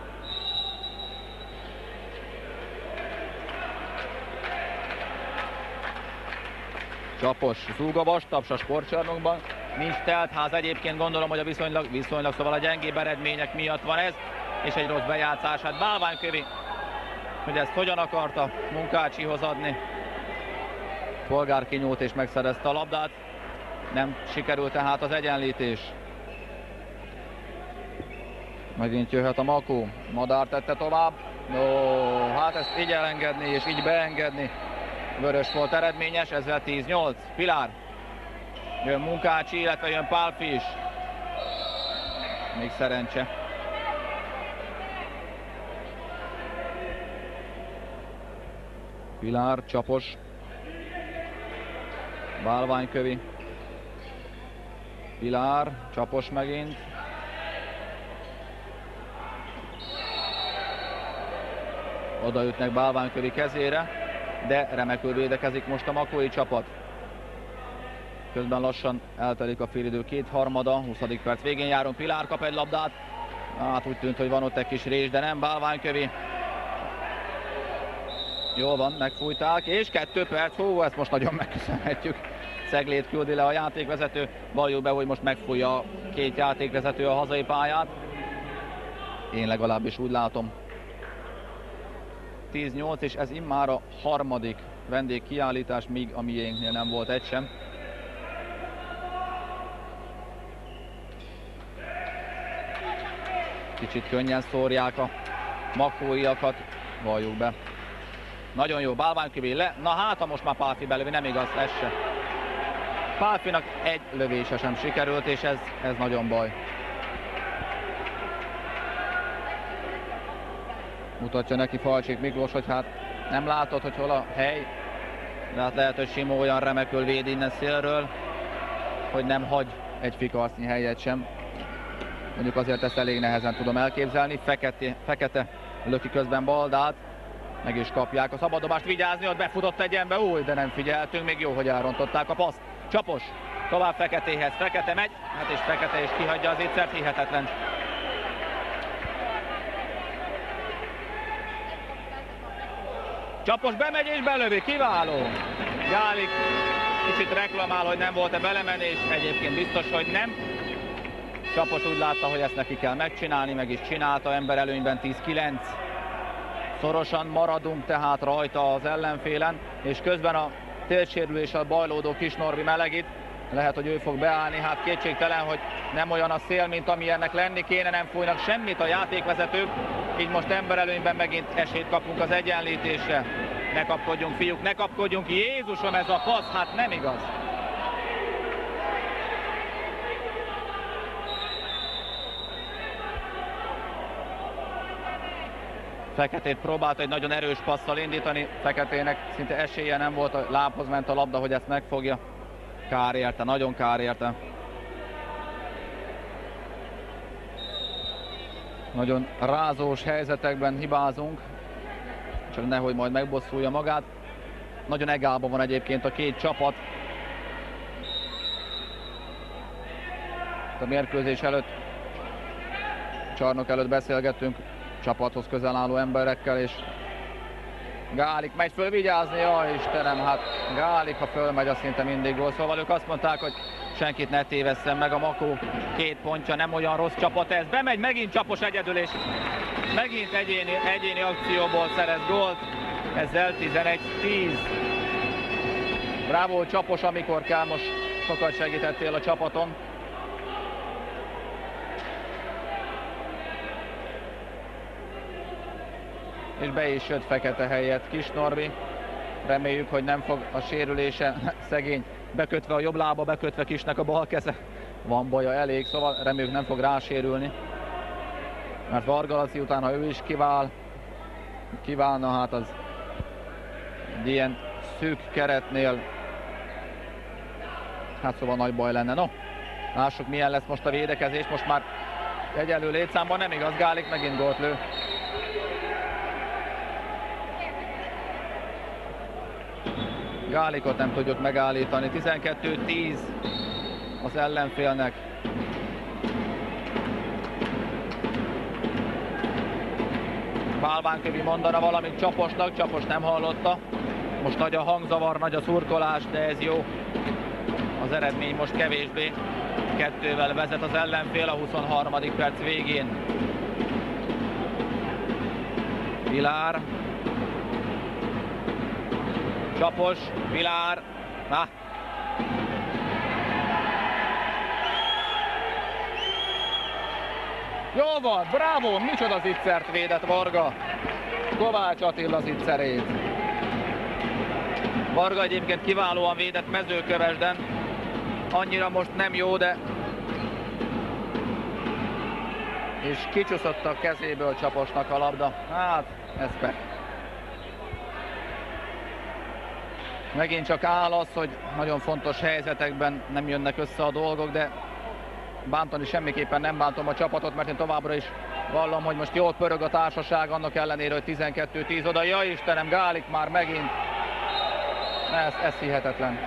Csapos zúg a vastaps a sportcsarnokban. Nincs teltház egyébként, gondolom, hogy a viszonylag, viszonylag szóval a gyengébb eredmények miatt van ez, és egy rossz bejátszás. Hát Bálványkövi, hogy ezt hogyan akarta Munkácsihoz adni. Polgár kinyúlt és megszerezte a labdát. Nem sikerült tehát az egyenlítés. Megint jöhet a Makó. Madár tette tovább. No, hát ezt így elengedni és így beengedni. Vörös volt eredményes, ezzel tíz nyolc. Pilár. Jön Munkácsi, illetve jön Pálfi is. Még szerencse. Pilár, Csapos. Bálványkövi. Pilár, Csapos megint. Odaütnek Bálványkövi kezére, de remekül védekezik most a makói csapat. Közben lassan eltelik a félidő kétharmada, huszadik perc végén járunk. Pilár kap egy labdát. Hát úgy tűnt, hogy van ott egy kis rés, de nem. Bálványkövi. Jól van, megfújták, és kettő perc. Hú, ezt most nagyon megköszönhetjük. Szeglét küldi le a játékvezető. Valljuk be, hogy most megfújja a két játékvezető a hazai pályát. Én legalábbis úgy látom. tíz nyolc, és ez immár a harmadik vendégkiállítás, míg a miénknél nem volt egy sem. Kicsit könnyen szórják a makóiakat, valljuk be. Nagyon jó, Bálványkövi le. Na hát, ha most már Pálfi belövi, nem igaz, ez se. Pálfinak egy lövése sem sikerült, és ez, ez nagyon baj. Mutatja neki Falcsik Miklós, hogy hát nem látod, hogy hol a hely. De hát lehet, hogy Simó olyan remekül véd innen szélről, hogy nem hagy egy fikasznyi helyet sem. Mondjuk azért ezt elég nehezen tudom elképzelni. Fekete, fekete löki közben Baldát. Meg is kapják a szabaddobást, vigyázni, ott befutott egy ember, új, de nem figyeltünk, még jó, hogy elrontották a paszt. Csapos, tovább Feketéhez, Fekete megy, hát és Fekete is kihagyja az étszert, hihetetlen. Csapos bemegy és belövi, kiváló. Gálik kicsit reklamál, hogy nem volt-e belemenés, egyébként biztos, hogy nem. Csapos úgy látta, hogy ezt neki kell megcsinálni, meg is csinálta, ember előnyben tíz kilenc. Szorosan maradunk tehát rajta az ellenfélen, és közben a térdsérüléssel bajlódó Kis Norbi melegít. lehet, hogy ő fog beállni, hát kétségtelen, hogy nem olyan a szél, mint amilyennek lenni kéne, nem fújnak semmit a játékvezetők, így most emberelőnyben megint esélyt kapunk az egyenlítésre. Ne kapkodjunk, fiúk, ne kapkodjunk, Jézusom, ez a passz, hát nem igaz. Feketét próbált egy nagyon erős passzal indítani, Feketének szinte esélye nem volt, a lábhoz ment a labda, hogy ezt megfogja. Kár érte, nagyon kár érte. Nagyon rázós helyzetekben hibázunk, csak nehogy majd megbosszulja magát. Nagyon egálban van egyébként a két csapat. A mérkőzés előtt, csarnok előtt beszélgettünk csapathoz közel álló emberekkel, és Gálik megy föl vigyázni, jaj Istenem, hát Gálik, ha fölmegy, az szinte mindig gól. Szóval ők azt mondták, hogy senkit ne tévesszen meg, a Makó két pontja, nem olyan rossz csapat ez. Bemegy megint Csapos egyedül, és megint egyéni, egyéni akcióból szerez gólt. Ezzel tizenegy tíz. Bravo Csapos, amikor kell, most sokat segítettél a csapaton. És be is jött Fekete helyett Kis Norbi. Reméljük, hogy nem fog a sérülése, szegény, bekötve a jobb lába, bekötve Kisnek a bal keze. Van baja elég, szóval reméljük nem fog rásérülni. Mert Varga Laci után, ha ő is kivál, kiválna, hát az egy ilyen szűk keretnél, hát szóval nagy baj lenne. No, lássuk milyen lesz most a védekezés, most már egyenlő létszámban, nem igaz, Gálik megint gólt lő. Gálikot nem tudjuk megállítani, tizenkettő tíz az ellenfélnek. Bálvánkövi mondana valamit Csaposnak, Csapos nem hallotta. Most nagy a hangzavar, nagy a szurkolás, de ez jó. Az eredmény most kevésbé. Kettővel vezet az ellenfél a huszonharmadik perc végén. Vilár. Csapos, Vilár. Na. Jó van, bravo, micsoda zicsert védett Varga. Kovács Attila zicserét. Varga egyébként kiválóan védett Mezőkövesden. Annyira most nem jó, de... És kicsúszott a kezéből Csaposnak a labda. Hát, ez be. Megint csak áll az, hogy nagyon fontos helyzetekben nem jönnek össze a dolgok, de bántani semmiképpen nem bántom a csapatot, mert én továbbra is vallom, hogy most jól pörög a társaság, annak ellenére, hogy tizenkettő tíz oda. Ja Istenem, Gálik már megint. Ez, ez hihetetlen.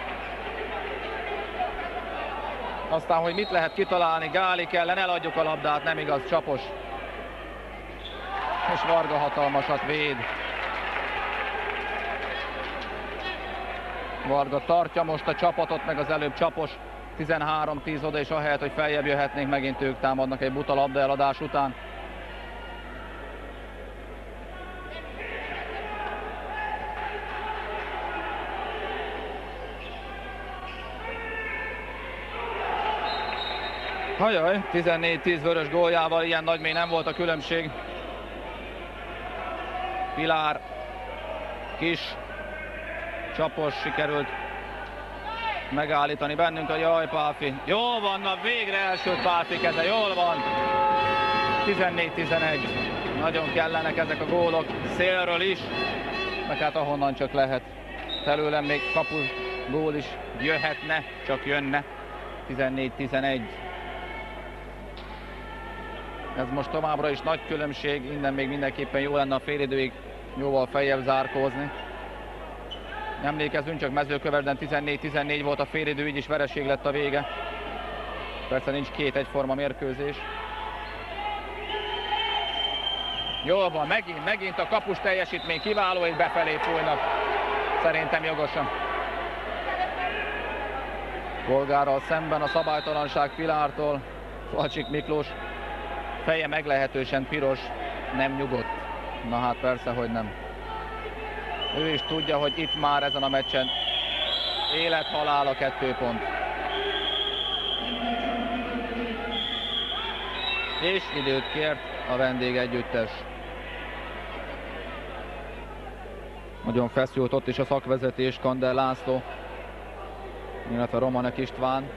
Aztán, hogy mit lehet kitalálni Gálik ellen, eladjuk a labdát, nem igaz, Csapos. És Varga hatalmasat véd. Varga tartja most a csapatot, meg az előbb Csapos tizenhárom tíz oda, és ahelyett, hogy feljebb jöhetnénk, megint ők támadnak egy buta labda eladás után. Hajaj, tizennégy tíz vörös góljával ilyen nagy még nem volt a különbség. Pilár, Kis, Csapos sikerült megállítani bennünk a jaj Pálfi. Jól van, na végre elsőt Pálfi keze, jól van. tizennégy tizenegy. Nagyon kellenek ezek a gólok, szélről is, meg hát ahonnan csak lehet. Felőlem még kapus gól is jöhetne, csak jönne. tizennégy tizenegy. Ez most továbbra is nagy különbség, innen még mindenképpen jó lenne a félidőig jóval feljebb zárkózni. Emlékezzünk csak, Mezőkövesden tizennégy tizennégy volt a félidő, így is vereség lett a vége. Persze nincs két egyforma mérkőzés. Jól van, megint, megint a kapus teljesítmény kiváló, és befelé fújnak. Szerintem jogosan. Polgárral szemben a szabálytalanság Pilártól. Falcsik Miklós feje meglehetősen piros, nem nyugodt. Na hát persze, hogy nem. Ő is tudja, hogy itt már ezen a meccsen élet-halál a kettő pont. És időt kért a vendégegyüttes. Nagyon feszült ott is a szakvezetés, Kander László, illetve Romanek István.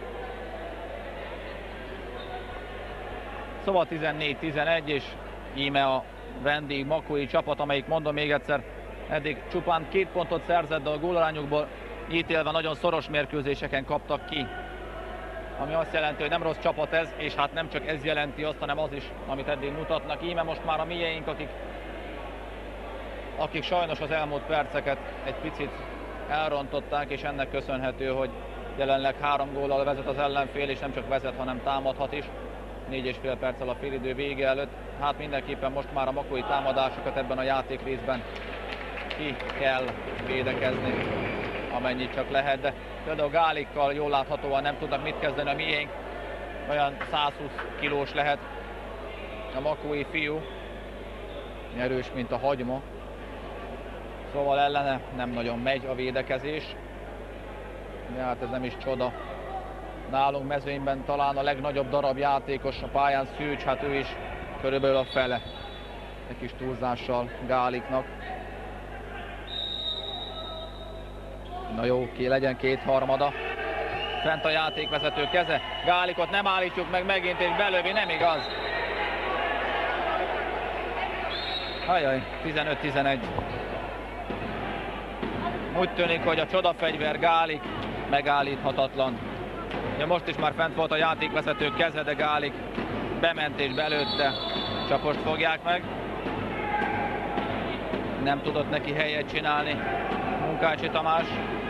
Szóval tizennégy tizenegy, és íme a vendég makói csapat, amelyik, mondom még egyszer, eddig csupán két pontot szerzett, de a gólarányukból ítélve nagyon szoros mérkőzéseken kaptak ki. Ami azt jelenti, hogy nem rossz csapat ez, és hát nem csak ez jelenti azt, hanem az is, amit eddig mutatnak. Íme most már a mieink, akik, akik sajnos az elmúlt perceket egy picit elrontották, és ennek köszönhető, hogy jelenleg három góllal vezet az ellenfél, és nem csak vezet, hanem támadhat is. Négy és fél perccel a félidő vége előtt. Hát mindenképpen most már a makói támadásokat ebben a játékrészben ki kell védekezni, amennyit csak lehet, de például Gálikkal jól láthatóan nem tudnak mit kezdeni a miénk. Olyan százhúsz kilós lehet a makói fiú, erős, mint a hagyma. Szóval ellene nem nagyon megy a védekezés, de hát ez nem is csoda. Nálunk mezőnyben talán a legnagyobb darab játékos a pályán Szűcs, hát ő is körülbelül a fele, egy kis túlzással Gáliknak. Na jó, ki legyen kétharmada. Fent a játékvezető keze. Gálikot nem állítjuk meg megint, és belövi, nem igaz. Ajaj, tizenöt tizenegy. Úgy tűnik, hogy a csodafegyver Gálik megállíthatatlan. Ja, most is már fent volt a játékvezető keze, de Gálik bement és belőtte. Csapost fogják meg. Nem tudott neki helyet csinálni Munkácsi Tamás.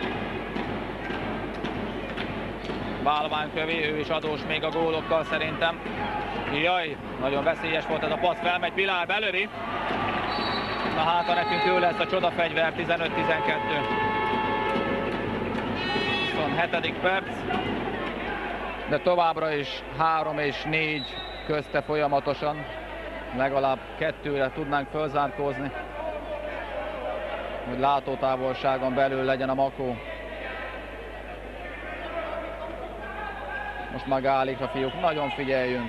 Bálványkövi, ő is adós még a gólokkal szerintem. Jaj, nagyon veszélyes volt ez a passz, felmegy Pilár, belövi. Na hát, ha nekünk ő lesz a csodafegyver, tizenöt tizenkettő. huszonhetedik perc. De továbbra is három és négy közte folyamatosan. Legalább kettőre tudnánk fölzárkózni, hogy látótávolságon belül legyen a makó. Most már Gálik a fiúk, nagyon figyeljünk.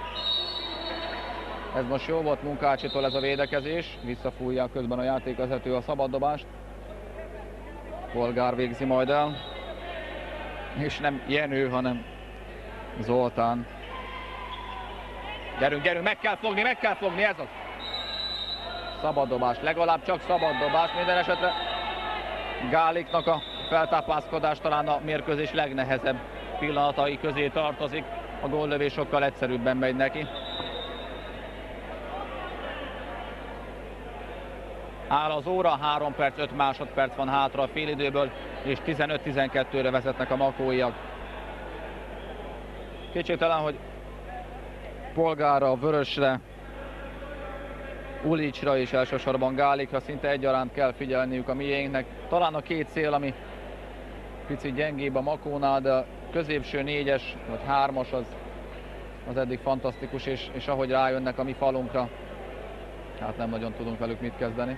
Ez most jó volt Munkácsitól ez a védekezés, visszafújja közben a játékvezető a szabaddobást. Polgár végzi majd el. És nem Jenő, hanem Zoltán. Gyerünk, gyerünk, meg kell fogni, meg kell fogni, ez az. Szabaddobás, legalább csak szabaddobás, minden esetre Gáliknak a feltápászkodás talán a mérkőzés legnehezebb pillanatai közé tartozik. A góllövés sokkal egyszerűbben megy neki. Áll az óra, három perc, öt másodperc van hátra a félidőből, és tizenöt tizenkettőre vezetnek a makóiak. Kétségtelen, hogy Polgárra, Vörösre, Ulicsra és elsősorban Gálikra szinte egyaránt kell figyelniük a miénknek. Talán a két szél, ami picit gyengébb a makónál, de a középső négyes vagy hármas az, az eddig fantasztikus, és, és ahogy rájönnek a mi falunkra, hát nem nagyon tudunk velük mit kezdeni.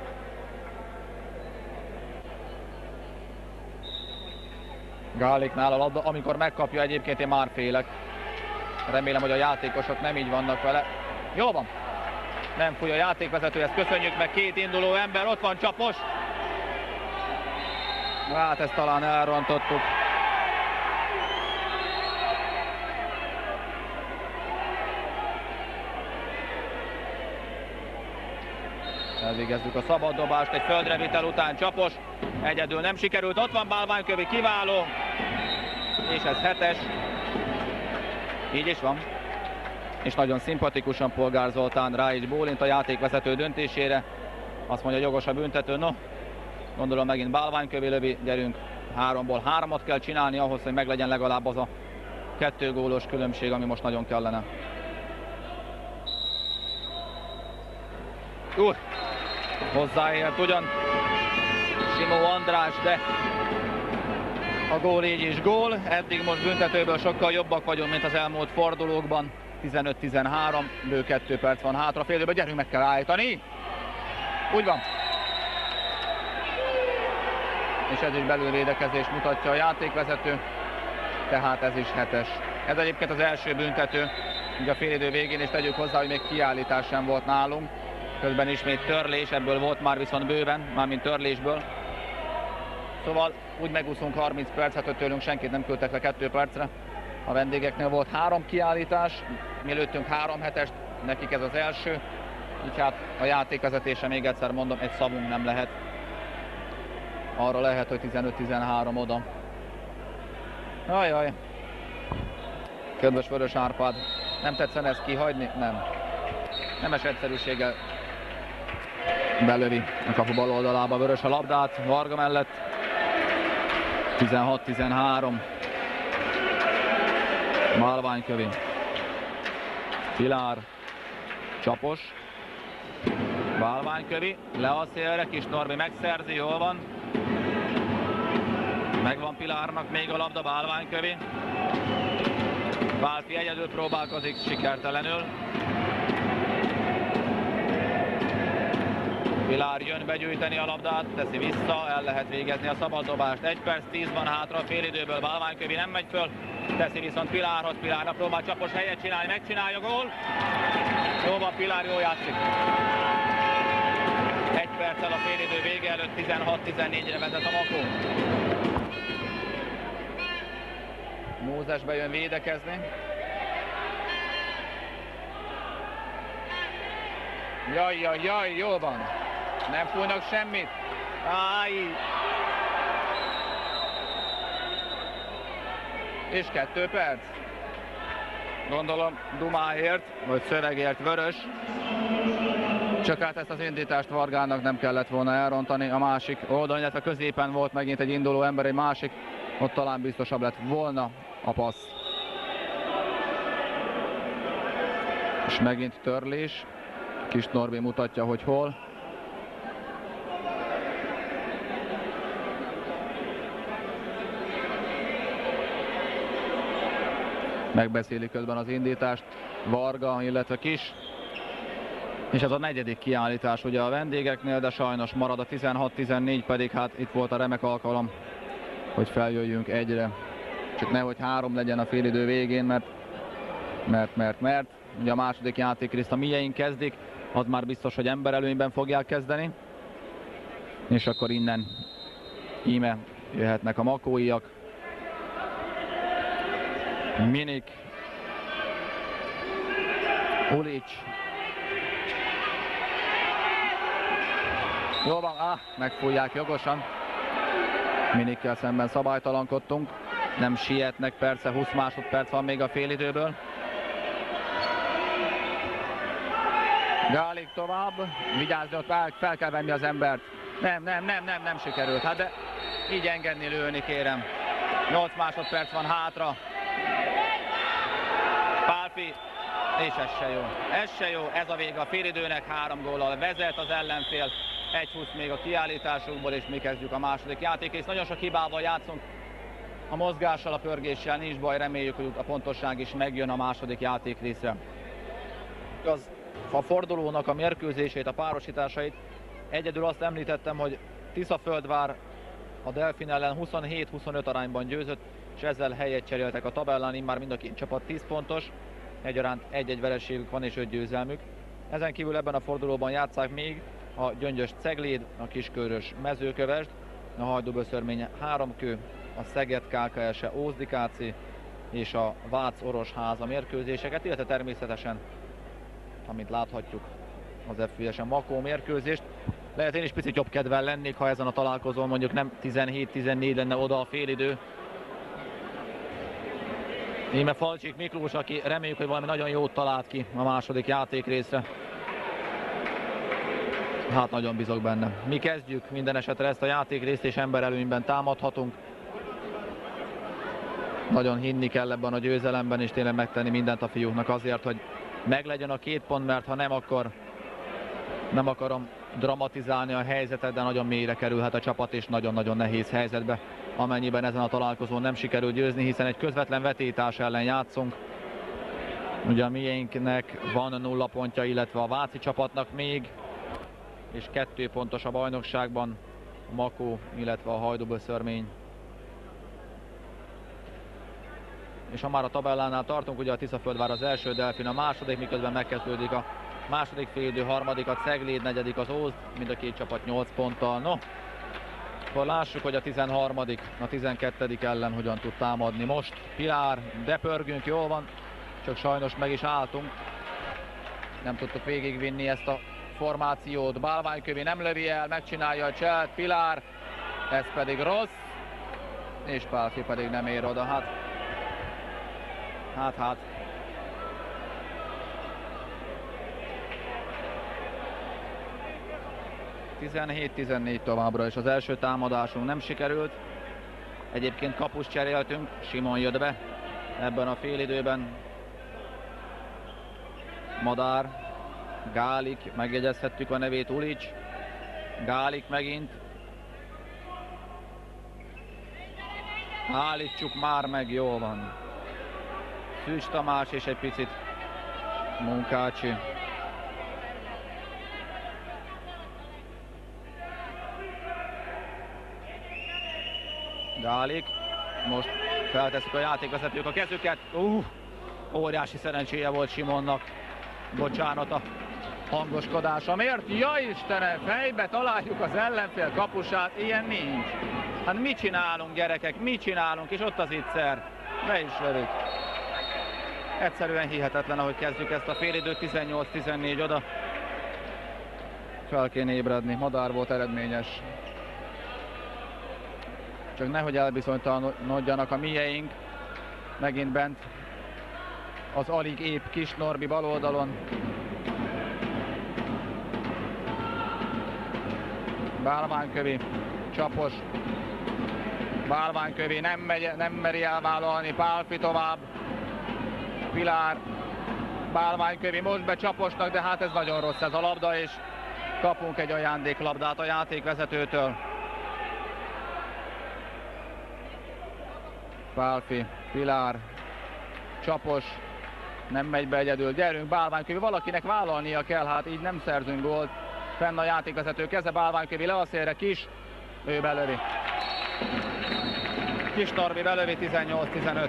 Gáliknál a labda, amikor megkapja, egyébként én már félek. Remélem, hogy a játékosok nem így vannak vele. Jó van. Nem fúj a játékvezető, ezt köszönjük meg, két induló ember, ott van Csapos. Hát ezt talán elrontottuk. Elvégezzük a szabaddobást, egy földrevitel után Csapos. Egyedül nem sikerült, ott van Bálványkövi, kiváló. És ez hetes. Így is van. És nagyon szimpatikusan Polgár Zoltán rá is bólint a játékvezető döntésére. Azt mondja, jogos a büntető. No, gondolom megint Bálványkövi lövi, gyerünk. Háromból háromat kell csinálni ahhoz, hogy meglegyen legalább az a kettő gólos különbség, ami most nagyon kellene. Uh, hozzáért ugyan Simó András, de a gól így is gól. Eddig most büntetőből sokkal jobbak vagyunk, mint az elmúlt fordulókban. tizenöt tizenhárom, bő kettő perc van hátra félidőben, gyerünk, meg kell állítani. Úgy van. És ez is belülvédekezés mutatja a játékvezető. tehát ez is hetes. Ez egyébként az első büntető, ugye a félidő végén, és tegyük hozzá, hogy még kiállítás sem volt nálunk. Közben ismét törlés, ebből volt már viszont bőven, mármint törlésből. Szóval úgy megúszunk harminc percet, hogy tőlünk senkit nem küldtek le kettő percre. A vendégeknél volt három kiállítás, mi lőttünk három hetest, nekik ez az első. Így hát a játékvezetése, még egyszer mondom, egy szavunk nem lehet. Arra lehet, hogy tizenöt tizenhárom oda. Ajaj. Kedves Vörös Árpád, nem tetszene ezt kihagyni? Nem. Nemes egyszerűséggel belövi a kapu bal oldalába Vörös a labdát, Varga mellett. tizenhat tizenhárom. Bálványkövi. Pilár. Csapos. Bálványkövi. Le a szélre, Kis Norbi megszerzi, jól van. Megvan Pilárnak még a labda, Bálványkövi. Pálfi egyedül próbálkozik, sikertelenül. Pilár jön begyűjteni a labdát, teszi vissza, el lehet végezni a szabaddobást. egy perc tíz van hátra a félidőből, Bálványkövi nem megy föl, teszi viszont Pilárhoz, Pilárnak próbál Csapos helyet csinálni, megcsinálja, gól! Jó van, Pilár, jól játszik. Egy perccel a félidő vége előtt tizenhat tizennégyre vezet a Makó. Mózes bejön védekezni. Jaj, jaj, jaj, jól van. Nem fújnak semmit. Áj! És kettő perc. Gondolom dumáért, vagy szövegért Vörös. Csak hát ezt az indítást Vargának nem kellett volna elrontani. A másik oldalon, illetve középen volt megint egy induló ember, egy másik. Ott talán biztosabb lett volna a passz. És megint törlés. Kis Norbi mutatja, hogy hol. Megbeszéli közben az indítást Varga, illetve Kis. És ez a negyedik kiállítás ugye a vendégeknél, de sajnos marad a tizenhat tizennégy, pedig hát itt volt a remek alkalom, hogy feljöjjünk egyre. Csak nehogy három legyen a félidő végén, mert mert, mert, mert. Ugye a második játékrészt a mieink kezdik, az már biztos, hogy emberelőnyben fogják kezdeni. És akkor innen íme jöhetnek a makóiak. Minik, Ulics. Jó van, ah, megfújják jogosan. Minikkel szemben szabálytalankodtunk. Nem sietnek, persze húsz másodperc van még a félidőből. Gálik tovább, vigyázni, ott fel, fel kell venni az embert. Nem, nem, nem, nem, nem sikerült. Hát de így engedni, lőni kérem. nyolc másodperc van hátra. Pálfi, és ez se jó. Ez se jó, ez a vége a félidőnek, három góllal vezet az ellenfél. egy húsz még a kiállításunkból, és mi kezdjük a második játékrészt. Nagyon sok hibával játszunk. A mozgással, a pörgéssel nincs baj, reméljük, hogy a pontosság is megjön a második játékrészre. Az a fordulónak a mérkőzését, a párosításait, egyedül azt említettem, hogy Tiszaföldvár a Delfin ellen huszonhét huszonöt arányban győzött, és ezzel helyet cseréltek a tabellán, immár mind a két csapat tíz pontos, egyaránt egy-egy vereségük van és öt győzelmük. Ezen kívül ebben a fordulóban játsszák még a Gyöngyös Cegléd, a Kiskörös Mezőkövesd, a Hajdúböszörmény Háromkő, a Szeged ká ká es-e Ózdi ká cé és a Vác Orosháza mérkőzéseket, illetve természetesen, amit láthatjuk, az ef vé es-en Makó mérkőzést. Lehet én is picit jobb kedvel lennék, ha ezen a találkozón mondjuk nem tizenhét tizennégy lenne oda a félidő. Íme Falcsik Miklós, aki reméljük, hogy valami nagyon jót talált ki a második játékrészre. Hát nagyon bízok benne. Mi kezdjük minden esetre ezt a játékrészt, és emberelőnyben támadhatunk. Nagyon hinni kell ebben a győzelemben, és tényleg megtenni mindent a fiúknak azért, hogy meglegyen a két pont, mert ha nem, akkor nem akarom dramatizálni a helyzetet, de nagyon mélyre kerülhet a csapat, és nagyon-nagyon nehéz helyzetbe, amennyiben ezen a találkozón nem sikerül győzni, hiszen egy közvetlen vetélytárs ellen játszunk. Ugye a miénknek van nulla pontja, illetve a váci csapatnak még, és kettő pontos a bajnokságban a Makó, illetve a Hajdúböszörmény. és ha már a tabellánál tartunk, ugye a Tiszaföldvár az első, Delfin a második, miközben megkezdődik a második félidő, harmadik a Cegléd, negyedik az Ózd, mind a két csapat nyolc ponttal. No, akkor lássuk, hogy a tizenharmadik a tizenkettedik ellen hogyan tud támadni most. Pilár, de pörgünk, jól van, csak sajnos meg is álltunk. Nem tudtuk végigvinni ezt a formációt. Bálványkövi nem lövi el, megcsinálja a cselt, Pilár, ez pedig rossz, és Pálfi pedig nem ér oda. Hát, hát, hát. tizenhét tizennégy továbbra, és az első támadásunk nem sikerült. Egyébként kapust cseréltünk, Simon jött be ebben a félidőben. Madár, Gálik, megjegyezhettük a nevét, Ulics, Gálik megint. Állítsuk már meg, jól van. Szűcs Tamás és egy picit Munkácsi. Gálik, most felteszik a játékvezetők a kezüket. Uh, óriási szerencséje volt Simonnak. Bocsánat a hangoskodása. Miért? Ja Istenem, fejbe találjuk az ellenfél kapusát, ilyen nincs. Hát mit csinálunk, gyerekek, mit csinálunk, és ott az ittszer. Be is lövik. Egyszerűen hihetetlen, ahogy kezdjük ezt a félidőt, tizennyolc tizennégy oda. Fel kéne ébredni, Madár volt eredményes. Csak nehogy elbizonytalanodjanak a mieink. Megint bent az alig épp Kis Norbi bal oldalon. Bálványkövi, Csapos. Bálványkövi nem, megy, nem meri elvállalni, Pálfi tovább. Pilár, Bálványkövi most be Csaposnak, de hát ez nagyon rossz ez a labda, és kapunk egy ajándéklabdát a játékvezetőtől. Pálfi, Pilár, Csapos, nem megy be egyedül, gyerünk Bálványkövi, valakinek vállalnia kell, hát így nem szerzünk gólt. Fenn a játékvezető keze, Bálványkövi le a szélre, Kis, ő belövi. Kis Norbi belövi, tizennyolc tizenöt.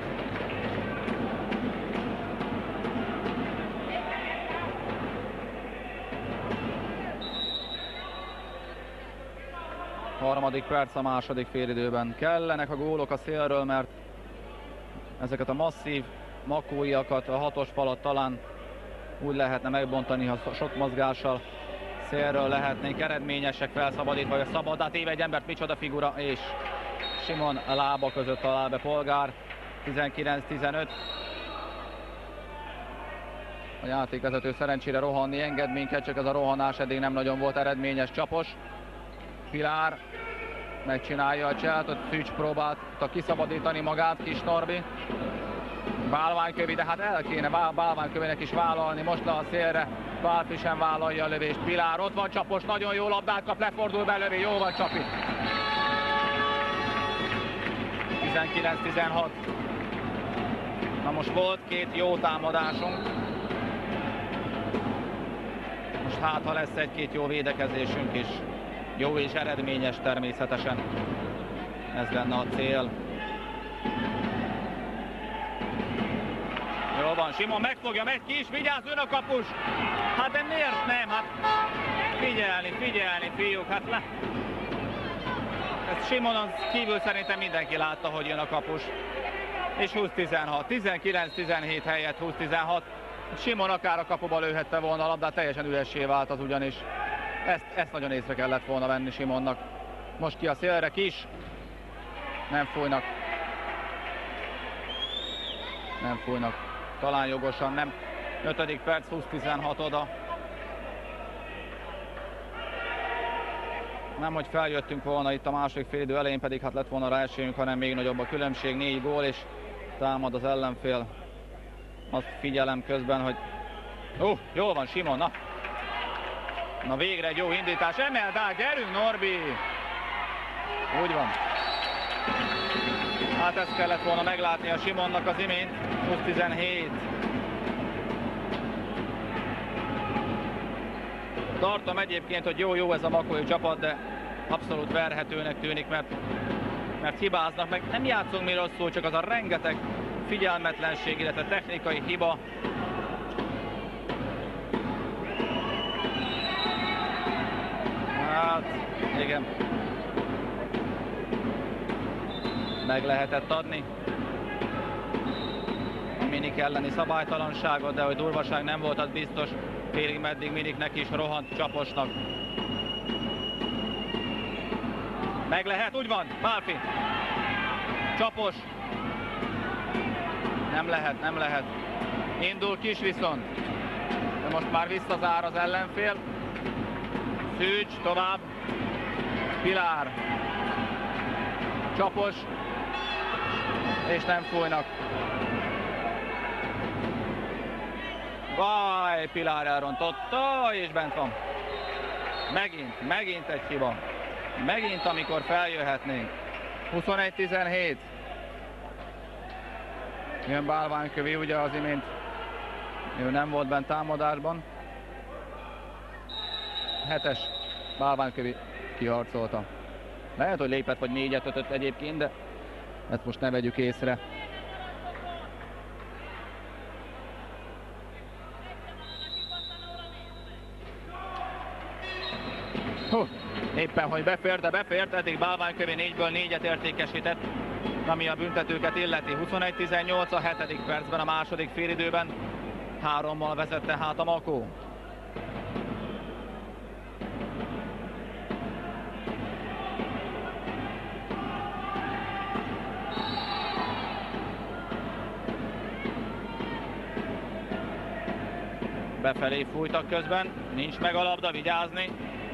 Harmadik perc a második félidőben. Kellenek a gólok a szélről, mert ezeket a masszív makóiakat a hatos falat talán úgy lehetne megbontani, ha sok mozgással szélről lehetnénk eredményesek, felszabadítva, vagy a szabaddá téve egy embert, micsoda figura, és Simon lába között talál be Polgár, tizenkilenc tizenöt. A játékvezető szerencsére rohanni enged minket, csak ez a rohanás eddig nem nagyon volt eredményes. Csapos, Pilár megcsinálja a cseltot, Szűcs próbálta kiszabadítani magát, Kis Norbi. Bálványkövi, de hát el kéne Bálványkövinek is vállalni, most le a szélre, Pálfi sem vállalja a lövést. Pilár, ott van Csapos, nagyon jó labdát kap, lefordul, belövi, jó van Csapi. tizenkilenc tizenhat. Na most volt két jó támadásunk. Most hát, ha lesz egy-két jó védekezésünk is. Jó és eredményes természetesen. Ez lenne a cél. Jó van, Simon megfogja, megy ki is, vigyázz, ön a kapus! Hát de miért nem? Hát figyelni, figyelni, fiúk, hát le... Ezt Simonon kívül szerintem mindenki látta, hogy jön a kapus. És húsz tizenhat, tizenkilenc tizenhét helyett húsz tizenhat. Simon akár a kapuba lőhette volna a labdát, teljesen ügyessé vált az ugyanis. Ezt, ezt nagyon észre kellett volna venni Simonnak. Most ki a szélre, Kis. Nem fújnak. Nem fújnak. Talán jogosan nem. ötödik perc, húsz tizenhat oda. Nem, hogy feljöttünk volna itt a második félidő elején, pedig hát lett volna rá esélyünk, hanem még nagyobb a különbség. Négy gól, és támad az ellenfél. Azt figyelem közben, hogy... Ó, uh, jól van Simon, na! Na végre egy jó indítás, emeld át, gyerünk Norbi! Úgy van. Hát ezt kellett volna meglátni a Simonnak az imént. húsz tizenhét. Tartom egyébként, hogy jó-jó ez a makói csapat, de abszolút verhetőnek tűnik, mert, mert hibáznak, meg nem játszunk mi rosszul, csak az a rengeteg figyelmetlenség, illetve technikai hiba. Hát, igen. Meg lehetett adni a Minik elleni szabálytalanságot, de hogy durvaság nem volt, az biztos. Félig meddig Miniknek is rohant Csaposnak. Meg lehet, úgy van, Pálfi. Csapos. Nem lehet, nem lehet. Indul Kis viszont. De most már visszazár az ellenfél. Szűcs, tovább. Pilár. Csapos. És nem fújnak. Vaj, Pilár elrontotta, és bent van. Megint, megint egy hiba. Megint, amikor feljöhetnénk. huszonegy tizenhét. Jön Bálványkövi, ugye az imént ő nem volt bent támadásban. Hetes Bálványkövi kiharcolta. Lehet, hogy lépett vagy négyet ötöt egyébként, de ezt most ne vegyük észre. Hú, éppen, hogy befért, de befért, eddig Bálványkövi négyből négyet értékesített, ami a büntetőket illeti. huszonegy tizennyolc a hetedik percben, a második félidőben. Hárommal vezette hát a Makó. Befelé fújtak közben, nincs meg a labda, vigyázni.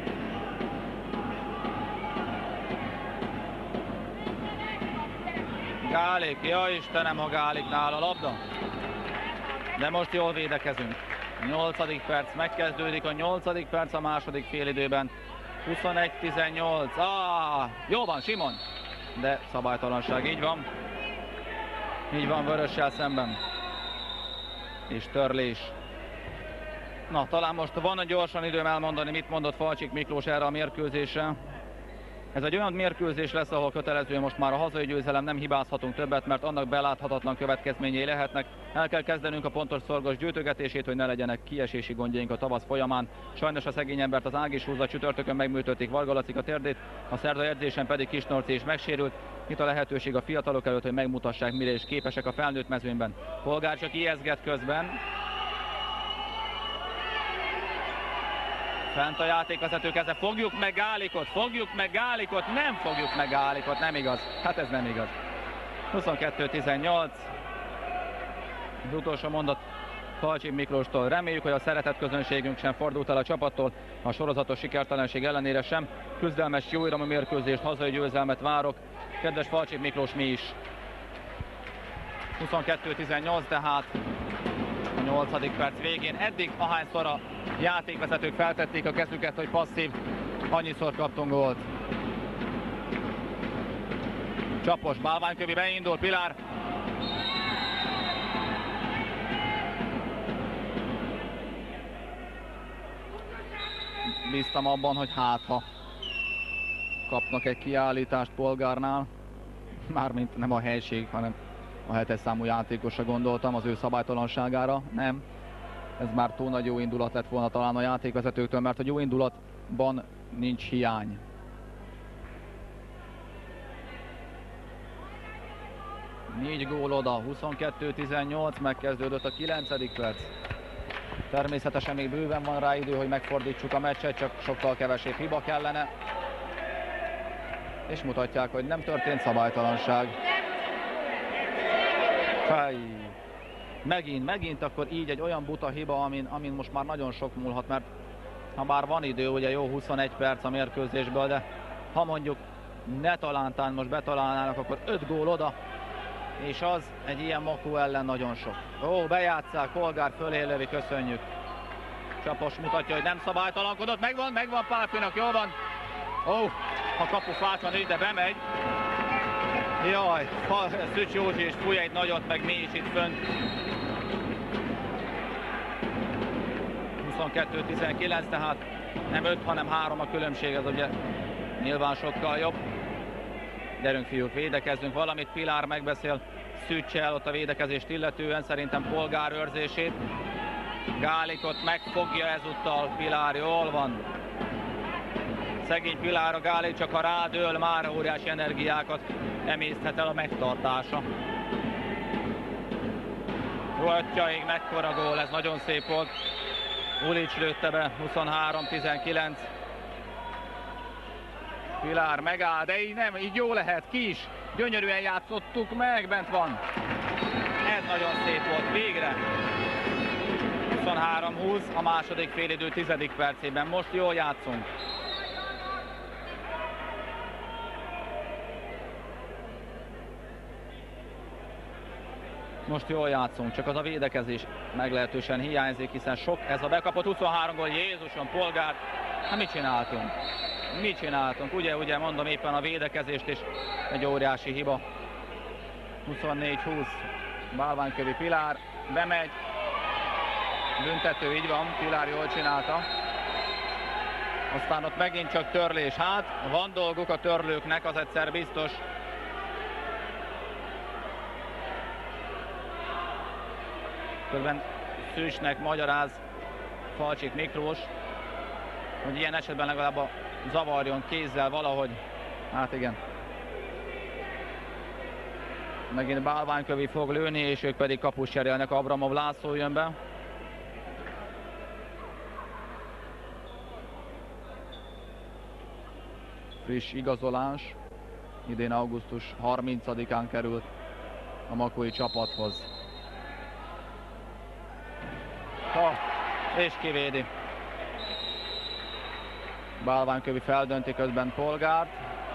Gálik, ja Istenem, ha Gáliknál a labda. De most jól védekezünk. A nyolcadik perc megkezdődik, a nyolcadik perc a második félidőben. huszonegy tizennyolc. Ah, jó van, Simon. De szabálytalanság, így van. Így van, Vörössel szemben. És törlés. Na, talán most van gyorsan időm elmondani, mit mondott Falcsik Miklós erre a mérkőzésre. Ez egy olyan mérkőzés lesz, ahol kötelező most már a hazai győzelem, nem hibázhatunk többet, mert annak beláthatatlan következményei lehetnek. El kell kezdenünk a pontos szorgos gyűjtögetését, hogy ne legyenek kiesési gondjaink a tavasz folyamán. Sajnos a szegény embert az ág is húzza, csütörtökön megműtötték Varga Lacik a térdét, a szerda edzésen pedig Kisnorci is megsérült. Itt a lehetőség a fiatalok előtt, hogy megmutassák, mire is képesek a felnőtt mezőnyben. Polgár csak ijeszget közben. Fent a játékvezető keze, fogjuk meg Gálikot, fogjuk meg Gálikot, nem fogjuk meg Gálikot, nem igaz, hát ez nem igaz. huszonkettő tizennyolc, az utolsó mondat Falcsik Miklóstól. Reméljük, hogy a szeretett közönségünk sem fordult el a csapattól, a sorozatos sikertelenség ellenére sem. Küzdelmes, jó iramú mérkőzést, hazai győzelmet várok. Kedves Falcsik Miklós, mi is. huszonkettő tizennyolc, tehát a nyolcadik perc végén. Eddig ahányszor a játékvezetők feltették a kezüket, hogy passzív, annyiszor kaptunk gólt. Csapos, Bálványkövi beindul, Pilár. Bíztam abban, hogy hát ha kapnak egy kiállítást Polgárnál, mármint nem a helység, hanem a hetes számú játékosra gondoltam, az ő szabálytalanságára. Nem, ez már túl nagy jó indulat lett volna talán a játékvezetőktől, mert a jó indulatban nincs hiány. Négy gól oda, huszonkettő tizennyolc, megkezdődött a kilencedik perc. Természetesen még bőven van rá idő, hogy megfordítsuk a meccset, csak sokkal kevesebb hiba kellene. És mutatják, hogy nem történt szabálytalanság. Fej. Megint, megint akkor így egy olyan buta hiba, amin, amin most már nagyon sok múlhat, mert ha bár van idő, ugye jó huszonegy perc a mérkőzésből, de ha mondjuk ne talántán most betalálnának, akkor öt gól oda, és az egy ilyen Makó ellen nagyon sok. Ó, bejátsszák, Polgár fölé lövi, köszönjük. Csapos mutatja, hogy nem szabálytalankodott, megvan, megvan Pálfinak, jól van. Ó, a kapu fátlan így, de bemegy. Jaj, Szücs Józsi is fúj egy nagyot, meg mi is itt fönt. huszonkettő tizenkilenc, tehát nem öt, hanem három a különbség, ez ugye nyilván sokkal jobb. Gyerünk fiúk, védekezzünk valamit, Pilár megbeszél készítse el ott a védekezést illetően, szerintem Polgár őrzését. Gálikot megfogja ezúttal Pilár, jól van. Szegény Pilár, a Gálik csak ha rádől, már óriási energiákat emészthet el a megtartása. Öttyaig mekkora gól, ez nagyon szép volt. Ulics lőtte be, huszonhárom tizenkilenc. Pilár megáll, de így nem, így jó lehet, ki is. Gyönyörűen játszottuk meg, bent van. Ez nagyon szép volt, végre. huszonhárom húsz, a második félidő tizedik percében. Most jól játszunk. Most jól játszunk, csak az a védekezés meglehetősen hiányzik, hiszen sok ez a bekapott huszonhárom gól, Jézuson, Polgár. Hát mit csináltunk? Mit csináltunk? Ugye, ugye mondom éppen a védekezést is egy óriási hiba. huszonnégy húsz, Bálványkövi Pilár, bemegy. Büntető, így van, Pilár jól csinálta. Aztán ott megint csak törlés. Hát, van dolguk a törlőknek, az egyszer biztos. Közben Szűcsnek magyaráz Falcsik Miklós, hogy ilyen esetben legalább a zavarjon kézzel valahogy. Hát igen. Megint Bálványkövi fog lőni, és ők pedig kapust cserélnek. Abramov László jön be. Friss igazolás. Idén augusztus harmincadikán került a makói csapathoz. Ha, és kivédi. Bálványkövi feldönti közben Polgárt.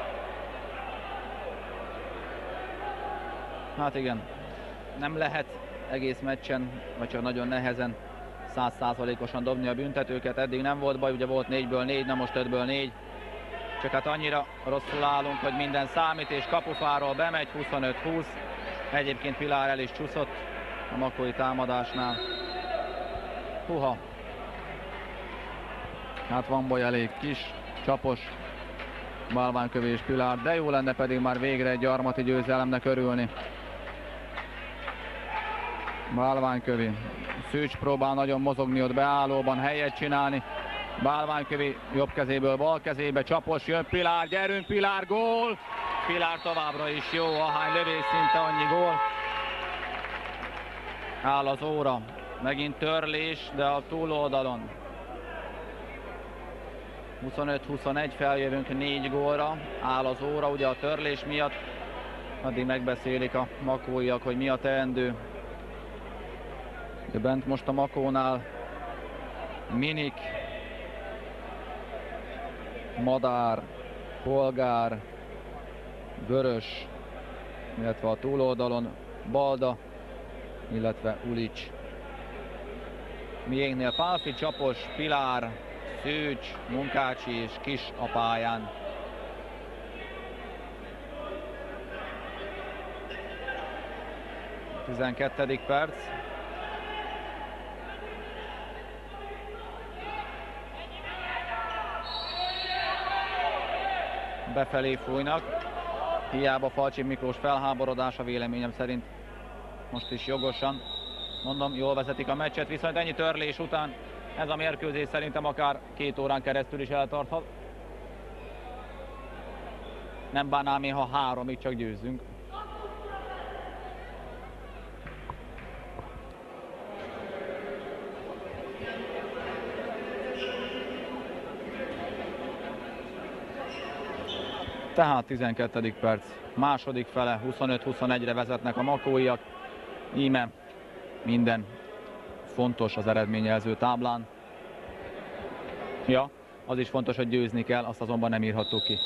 Hát igen, nem lehet egész meccsen, vagy csak nagyon nehezen száz százalékosan dobni a büntetőket. Eddig nem volt baj, ugye volt négyből négy, na most ötből négy. Csak hát annyira rosszul állunk, hogy minden számít, és kapufáról bemegy, huszonöt húsz. Egyébként Pilár el is csúszott a makói támadásnál. Huha. Hát van baj, elég kis, csapos Bálványkövi és Pilár, de jó lenne pedig már végre egy gyarmati győzelemnek örülni. Bálványkövi. Szűcs próbál nagyon mozogni ott beállóban, helyet csinálni. Bálványkövi jobb kezéből bal kezébe, csapos, jön Pilár, gyerünk Pilár, gól! Pilár továbbra is jó, ahány lövés, szinte annyi gól. Áll az óra, megint törlés, de a túloldalon. huszonöt huszonegy, feljövünk négy gólra, áll az óra ugye a törlés miatt. Addig megbeszélik a makóiak, hogy mi a teendő. De bent most a Makónál Minik, Madár, Polgár, Vörös, illetve a túloldalon Balda, illetve Ulics. Miénknél Pálfi, Csapos, Pilár, Szűcs, Munkácsi és Kis a pályán. tizenkettedik perc. Befelé fújnak. Hiába Falcsi Miklós felháborodása véleményem szerint most is jogosan. Mondom, jól vezetik a meccset, viszont ennyi törlés után ez a mérkőzés szerintem akár két órán keresztül is eltarthat. Nem bánnám én, ha háromig csak győzzünk. Tehát tizenkettedik perc, második fele, huszonöt huszonegyre vezetnek a makóiak. Íme minden fontos az eredményjelző táblán. Ja, az is fontos, hogy győzni kell, azt azonban nem írhattuk ki.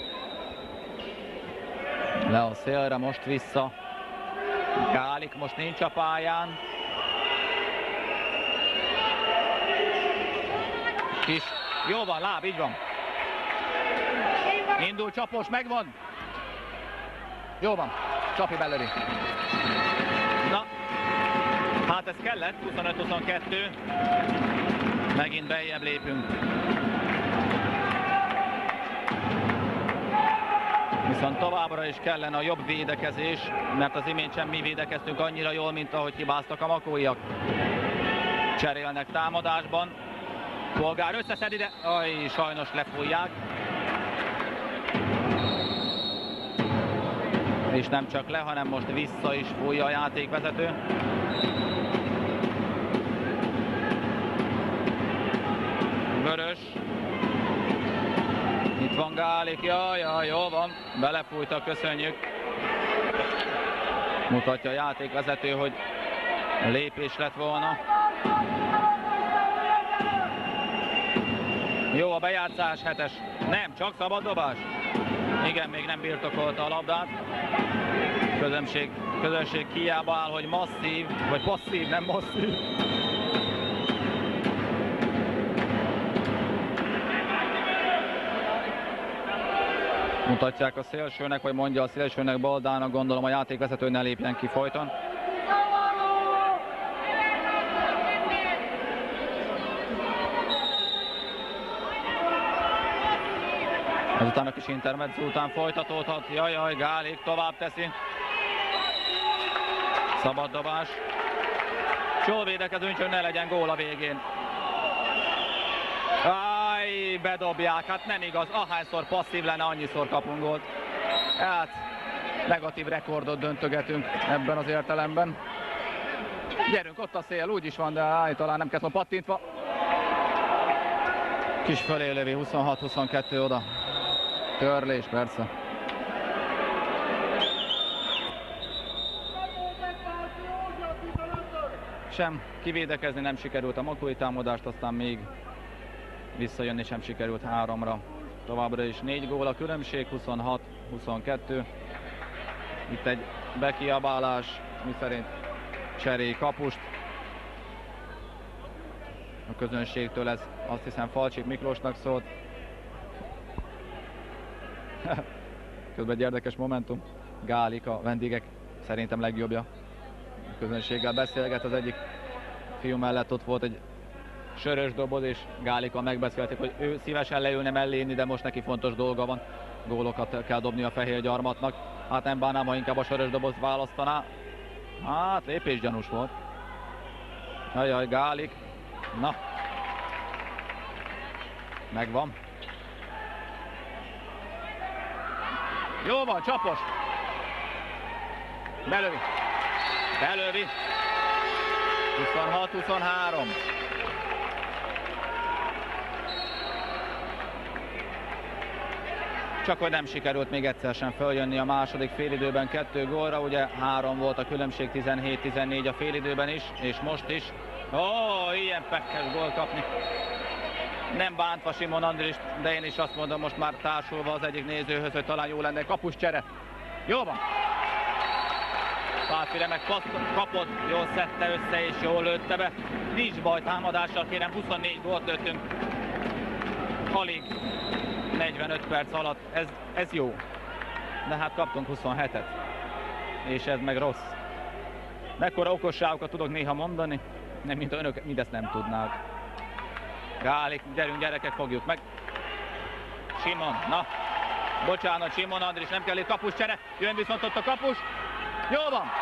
Le a szélre, most vissza. Gálik most nincs a pályán. Kis, jó van, láb, így van. Indul Csapos, megvan. Jó van, Csapi belöri. Na, hát ez kellett, huszonöt huszonkettő. Megint beljebb lépünk. Viszont továbbra is kellene a jobb védekezés, mert az imént sem mi védekeztünk annyira jól, mint ahogy hibáztak a makóiak. Cserélnek támadásban. Polgár összeszedi, de aj, sajnos lefújják. És nem csak le, hanem most vissza is fújja a játékvezető. Vörös. Itt van Gálik, jaj, jaj, jó van, belefújta, köszönjük. Mutatja a játékvezető, hogy lépés lett volna. Jó a bejátszás, hetes. Nem, csak szabad dobás. Igen, még nem birtokolta a labdát. Közönség, közönség hiába áll, hogy masszív, vagy passzív, nem masszív. Mutatják a szélsőnek, vagy mondja a szélsőnek, Baldának, gondolom a játékvezető ne lépjen ki folyton. Ezután a kis intermezzo után folytatódhat. Jajjaj, Gálik tovább teszi. Szabad dobás. Jól védekezünk, hogy ne legyen gól a végén. Áj, bedobják, hát nem igaz. Ahányszor passzív lenne, annyiszor kapunk gólt. Hát, negatív rekordot döntögetünk ebben az értelemben. Gyerünk, ott a szél, úgy is van, de áj, talán nem kezdve pattintva. Kis fölé lövi, huszonhat huszonkettő oda. Törlés, persze. Sem kivédekezni nem sikerült a makói támadást, aztán még visszajönni sem sikerült háromra. Továbbra is négy gól a különbség, huszonhat huszonkettő. Itt egy bekiabálás, miszerint cserél kapust. A közönségtől ez azt hiszem Falcsik Miklósnak szólt. Közben egy érdekes momentum. Gálik, a vendégek szerintem legjobbja. A közönséggel beszélget, az egyik fiú mellett ott volt egy sörös doboz, és Gálika megbeszélték, hogy ő szívesen leülne mellé inni, de most neki fontos dolga van. Gólokat kell dobni a fehér gyarmatnak. Hát nem bánnám, ha inkább a sörös dobozt választaná. Hát lépés gyanús volt. Ajaj, Gálik. Na. Megvan. Jó van, csapos. Belövi. Belövi. huszonhat huszonhárom. Csak hogy nem sikerült még egyszer sem följönni a második félidőben kettő gólra, ugye három volt a különbség, tizenhét tizennégy a félidőben is, és most is. Ó, ilyen pekkes gólt kapni. Nem bántva Simon Andrist, de én is azt mondom most már társulva az egyik nézőhöz, hogy talán jó lenne kapus csere. Jó van. Pálfi remek paszt kapott, jól szedte össze és jól lőtte be. Nincs baj támadással, kérem, huszonnégy gólt lőttünk. Alig negyvenöt perc alatt, ez, ez jó. De hát kaptunk huszonhetet. És ez meg rossz. Mekkora okosságokat tudok néha mondani, nem mint önök mindezt nem tudnák. Gálik, gyerünk gyerekek, fogjuk meg. Simon, na. Bocsánat, Simon Andris, nem kell itt kapus csere. Jön viszont ott a kapus. Jó van.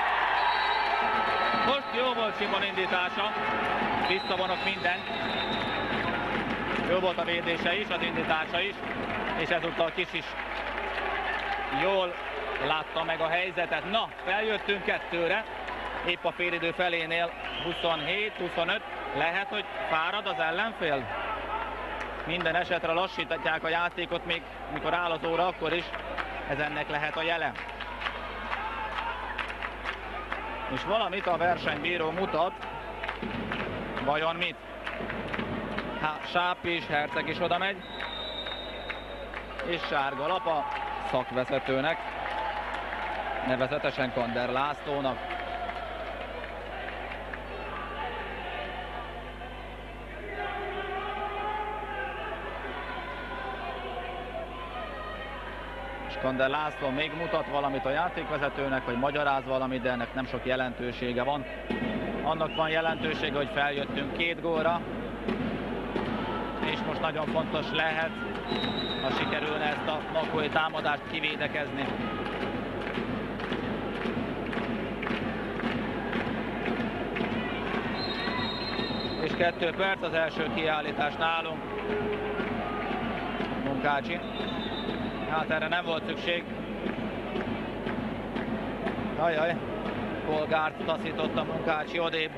Most jó volt Simon indítása. Visszavonok mindent. Jó volt a védése is, az indítása is. És ezúttal Kis is jól látta meg a helyzetet. Na, feljöttünk kettőre. Épp a félidő felénél huszonhét huszonöt. Lehet, hogy fárad az ellenfél? Minden esetre lassítják a játékot, még mikor áll az óra, akkor is. Ez ennek lehet a jele. És valamit a versenybíró mutat. Vajon mit? Hát Sápi is, Herceg is oda megy. És sárga lap a szakvezetőnek. Nevezetesen Kander Lászlónak. Kander László még mutat valamit a játékvezetőnek, vagy magyaráz valamit, de ennek nem sok jelentősége van. Annak van jelentősége, hogy feljöttünk két gólra, és most nagyon fontos lehet, ha sikerülne ezt a makói támadást kivédekezni. És kettő perc, az első kiállítás nálunk. Munkácsi. Hát erre nem volt szükség. Ajaj, Polgárt taszította Munkácsi odébb.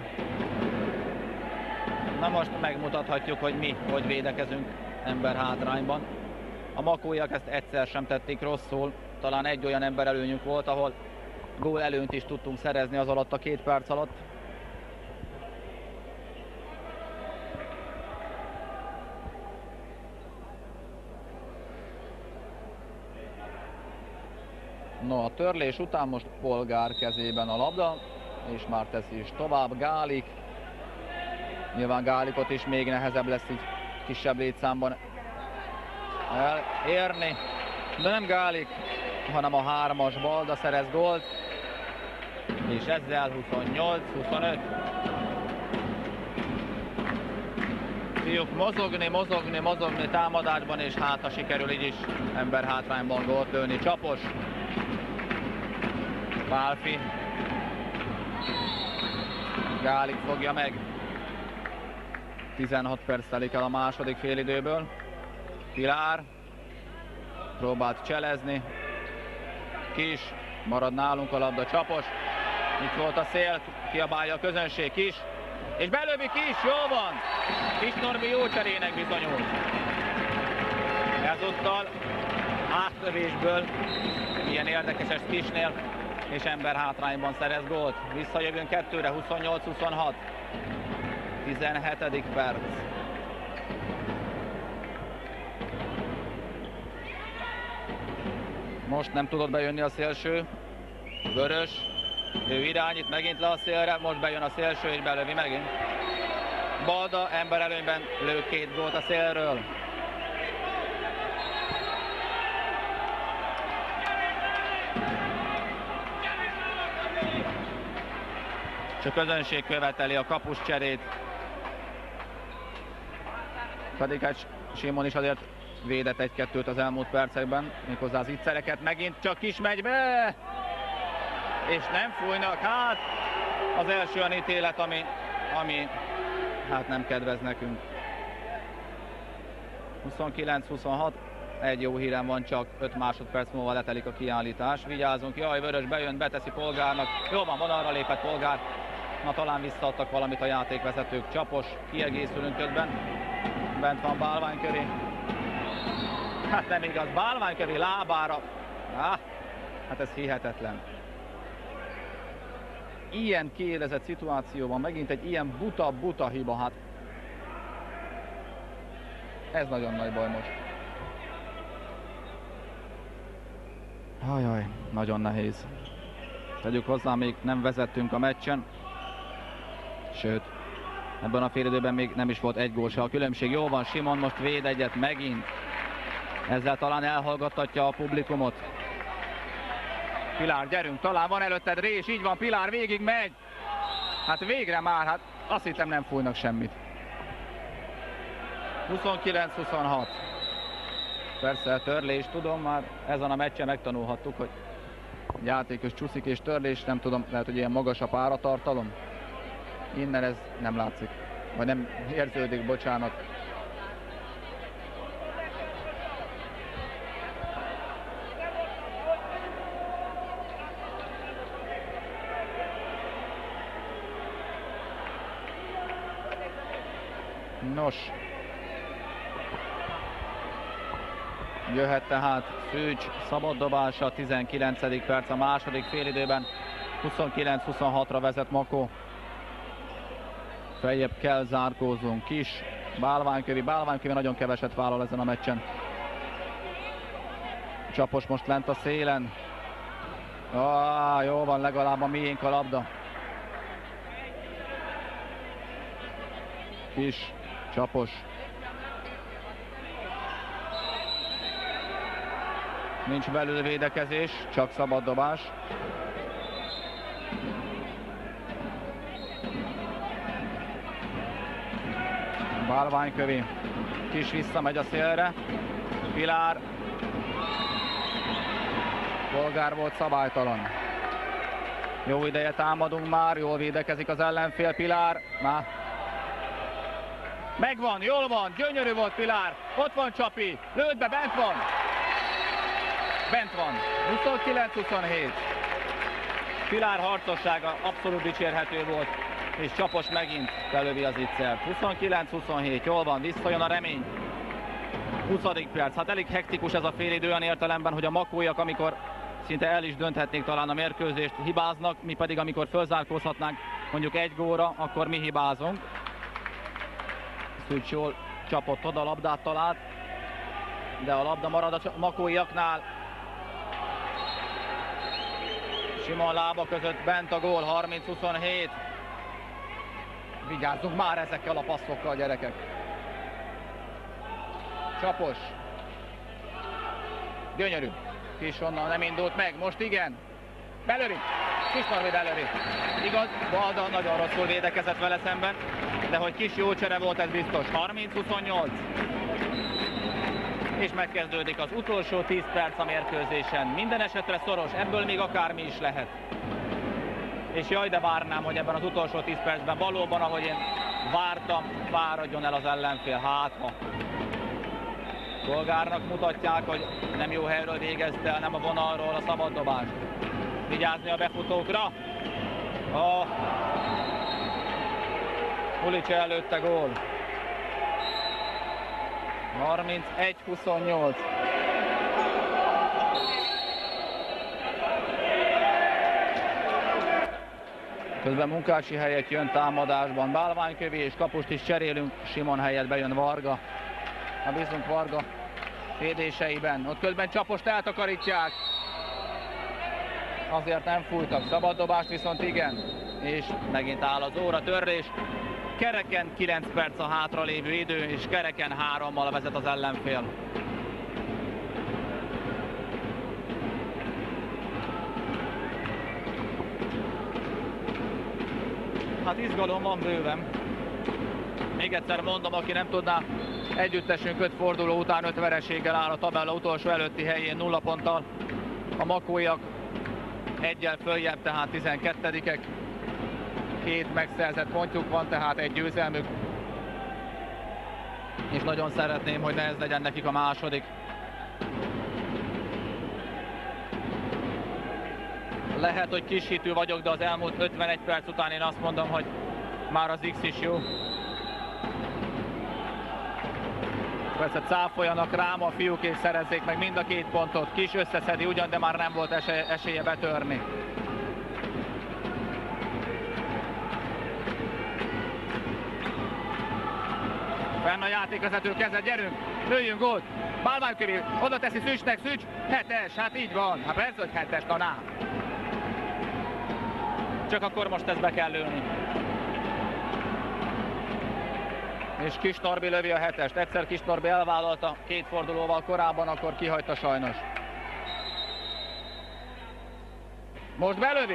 Na most megmutathatjuk, hogy mi hogy védekezünk ember hátrányban. A makóiak ezt egyszer sem tették rosszul. Talán egy olyan ember előnyünk volt, ahol gól előnyt is tudtunk szerezni az alatt a két perc alatt. No, a törlés után most Polgár kezében a labda, és már teszi is tovább Gálik. Nyilván Gálikot is még nehezebb lesz így kisebb létszámban elérni. De nem Gálik, hanem a hármas Balda szerez gólt. És ezzel huszonnyolc huszonöt. Fiúk mozogni, mozogni, mozogni támadásban, és hát ha sikerül így is ember hátrányban gólt lőni. Csapos. Pálfi. Gálik fogja meg. tizenhat perc telik el a második félidőből. Pilár próbált cselezni. Kis, marad nálunk a labda. Csapos. Itt volt a szél, kiabálja a közönség. Kis, és belövi Kis, jó van! Kis Norbi jó cserének bizonyul. Ezúttal átlövésből, milyen érdekes ez Kisnél, és ember hátrányban szerez gólt. Visszajövünk kettőre, huszonnyolc huszonhat. tizenhetedik perc. Most nem tudott bejönni a szélső. Vörös. Ő irányít megint le a szélre, most bejön a szélső és belövi megint. Balda ember előnyben lő két gólt a szélről. Csak közönség követeli a kapus cserét. Pedig hát Simon is azért védett egy-kettőt az elmúlt percekben, méghozzá az ígyszereket, megint csak Kis megy be! És nem fújnak, hát az első olyan ítélet, ami, ami hát nem kedvez nekünk. huszonkilenc huszonhat, egy jó hírem van, csak öt másodperc múlva letelik a kiállítás. Vigyázunk, jaj, Vörös bejön, beteszi Polgárnak, jó van, vonalra lépett Polgár. Na talán visszaadtak valamit a játékvezetők. Csapos, kiegészülünk közben. Bent van Bálványköri. Hát nem igaz, Bálványköri lábára. Ah, hát ez hihetetlen. Ilyen kiélezett szituációban megint egy ilyen buta-buta hiba, hát ez nagyon nagy baj most. Ajaj, nagyon nehéz. Tegyük hozzá, még nem vezettünk a meccsen. Sőt, ebben a félidőben még nem is volt egy gól se. A különbség jó van, Simon most véd egyet megint. Ezzel talán elhallgattatja a publikumot. Pilár, gyerünk, talán van előtted Rés, így van, Pilár végig megy. Hát végre már, hát azt hittem nem fújnak semmit. huszonkilenc huszonhat. Persze törlés, tudom, már ezen a meccsen megtanulhattuk, hogy játékos csúszik és törlés, nem tudom, lehet, hogy ilyen magas a páratartalom. Innen ez nem látszik, vagy nem érződik, bocsánat. Nos, jöhet tehát Szűcs szabaddobása, tizenkilencedik perc a második félidőben, huszonkilenc huszonhatra vezet Makó. Feljebb kell zárkózunk. Kis, Bálványkövi, Bálványkövi nagyon keveset vállal ezen a meccsen. Csapos most lent a szélen. Ah, jó van, legalább a miénk a labda. Kis, Csapos. Nincs belül védekezés, csak szabad dobás. Bálványkövi. Kis visszamegy a szélre. Pilár. Bolgár volt szabálytalan. Jó ideje támadunk már, jól védekezik az ellenfél. Pilár. Na. Megvan, jól van, gyönyörű volt Pilár. Ott van Csapi, lőd be, bent van. Bent van, huszonkilenc huszonhét. Pilár harcossága abszolút dicsérhető volt, és Csapos megint belövi az ittszert. huszonkilenc huszonhét, jól van, visszajön a remény. huszadik perc, hát elég hektikus ez a félidő olyan értelemben, hogy a makóiak, amikor szinte el is dönthetnék talán a mérkőzést, hibáznak, mi pedig amikor fölzárkózhatnánk mondjuk egy góra, akkor mi hibázunk. Szűcs jól csapott oda, labdát talált, de a labda marad a makóiaknál. Simon lába között bent a gól, harminc huszonhét. Vigyázzunk már ezekkel a passzokkal, gyerekek. Csapos. Gyönyörű. Kis onnan nem indult meg, most igen. Belövi. Kismarvi belövi. Igaz, Balda nagyon rosszul védekezett vele szemben, de hogy kis jó csere volt, ez biztos. harminc huszonnyolc. És megkezdődik az utolsó tíz perc a mérkőzésen. Minden esetre szoros, ebből még akármi is lehet. És jaj, de várnám, hogy ebben az utolsó tíz percben valóban, ahogy én vártam, fáradjon el az ellenfél. Hát ha. Bolgárnak mutatják, hogy nem jó helyről végezte el, nem a vonalról a szabaddobást. Vigyázni a befutókra. A Ulics előtte gól. harmincegy huszonnyolc. Közben Munkácsi helyett jön támadásban Bálványkövi, és kapust is cserélünk. Simon helyett bejön Varga. Ha bízunk Varga védéseiben. Ott közben Csapost eltakarítják. Azért nem fújtak. Szabaddobást viszont igen. És megint áll az óra, törés. Kereken kilenc perc a hátralévő idő, és kereken hárommal vezet az ellenfél. Hát izgalom van bőven. Még egyszer mondom, aki nem tudná, együttesünk öt forduló után öt vereséggel áll a tabella utolsó előtti helyén nulla ponttal. A makóiak egyel följebb, tehát tizenkettedikek. Két megszerzett pontjuk van, tehát egy győzelmük. És nagyon szeretném, hogy ne ez legyen nekik a második. Lehet, hogy kis hitű vagyok, de az elmúlt ötvenegy perc után én azt mondom, hogy már az X is jó. Persze cáfoljanak rám a fiúk, és szerezzék meg mind a két pontot. Kis összeszedi ugyan, de már nem volt esélye, esélye betörni. Fenn a játékvezető keze, gyerünk, lőjünk gólt. Bálványkövi oda teszi Szűcsnek, Szűcs, hetes, hát így van. Hát persze, hogy hetes, na ná. Csak akkor most ezt be kell lőni. És Kis Norbi lövi a hetest. Egyszer Kis Norbi elvállalta két fordulóval korábban, akkor kihagyta sajnos. Most belövi.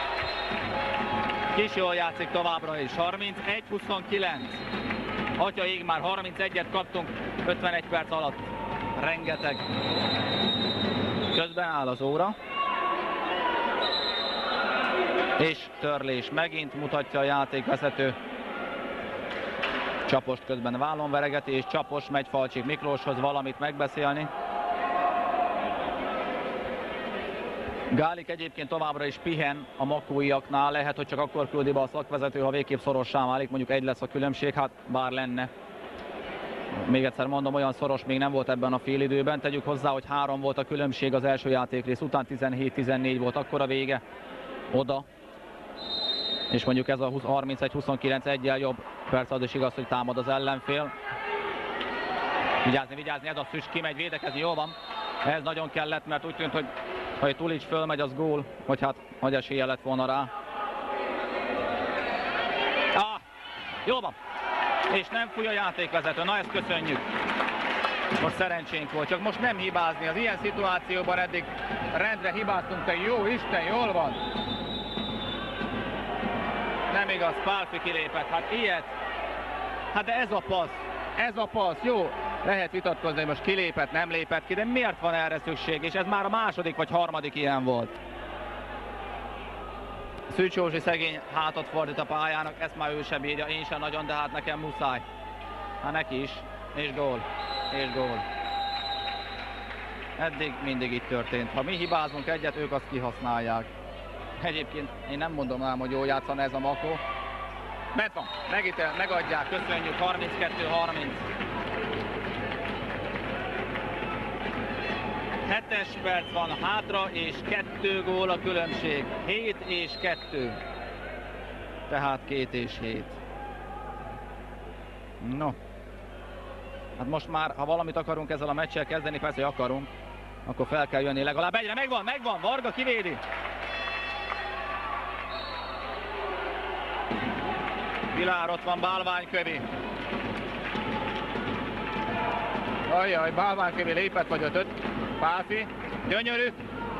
Kis jól játszik továbbra is. harmincegy huszonkilenc. Atya ég, már harmincegyet kaptunk ötvenegy perc alatt. Rengeteg. Közben áll az óra. És törlés megint mutatja a játékvezető. Csapost közben vállon veregeti, és Csapos megy Falcsik Miklóshoz valamit megbeszélni. Gálik egyébként továbbra is pihen a makóiaknál, lehet, hogy csak akkor küldi be a szakvezető, ha végképp szorossá válik, mondjuk egy lesz a különbség, hát bár lenne. Még egyszer mondom, olyan szoros még nem volt ebben a félidőben, tegyük hozzá, hogy három volt a különbség az első játékrész után, tizenhét tizennégy volt akkor a vége oda. És mondjuk ez a harmincegy huszonkilenc egyel jobb, persze az is igaz, hogy támad az ellenfél. Vigyázni, vigyázni, ez a Szűcs kimegy védekezni, jó van. Ez nagyon kellett, mert úgy tűnt, hogy ha egy Tulics fölmegy, az gól, vagy hát nagy esélye lett volna rá. Ah, jó van. És nem fúj a játékvezető, na ezt köszönjük. Most szerencsénk volt, csak most nem hibázni. Az ilyen szituációban eddig rendre hibáztunk, te jó Isten, jól van. Nem igaz, Pálfi kilépett, hát ilyet Hát de ez a passz, ez a passz, jó. Lehet vitatkozni, hogy most kilépett, nem lépett ki, de miért van erre szükség? És ez már a második vagy harmadik ilyen volt. Szűcs Józsi szegény hátat fordít a pályának, ezt már ő sem bírja, én sem nagyon, de hát nekem muszáj. Hát neki is, és gól, és gól. Eddig mindig így történt. Ha mi hibázunk egyet, ők azt kihasználják. Egyébként én nem mondom ám, hogy jól játszana ez a Makó. Mert van, megítél, megadják, köszönjük, harminckettő harminc. hetes perc van hátra, és kettő gól a különbség. hét és kettő. Tehát két és hét. No. Hát most már, ha valamit akarunk ezzel a meccsel kezdeni, persze, hogy akarunk, akkor fel kell jönni legalább egyre. Megvan, megvan, Varga kivédi. Vilár, ott van Bálványkövi. Ajjaj, Bálványkövi lépett vagy ötöt. Páfi, gyönyörű.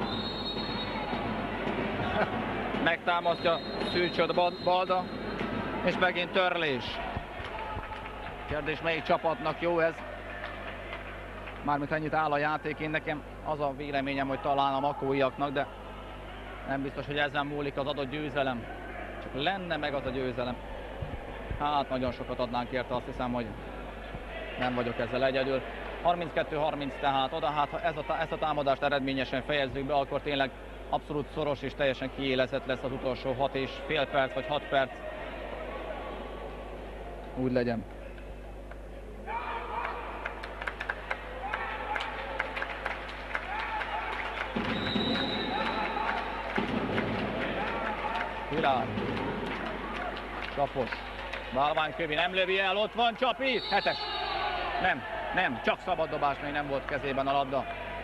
Megtámasztja Szűcsöt Balda, és megint törlés. Kérdés, melyik csapatnak jó ez? Mármint ennyit áll a játék, én nekem az a véleményem, hogy talán a makóiaknak, de nem biztos, hogy ezen múlik az adott győzelem. Csak lenne meg az a győzelem. Hát nagyon sokat adnánk érte, azt hiszem, hogy nem vagyok ezzel egyedül. harminckettő harminc tehát oda, hát ha ez a, ezt a támadást eredményesen fejezzük be, akkor tényleg abszolút szoros és teljesen kiélezett lesz az utolsó hat és fél perc vagy hat perc. Úgy legyen. Vilár. Csapos. Bálványkövi nem lövi el, ott van Csapi. Hetes. Nem, nem, csak szabad dobás, még nem volt kezében a labda.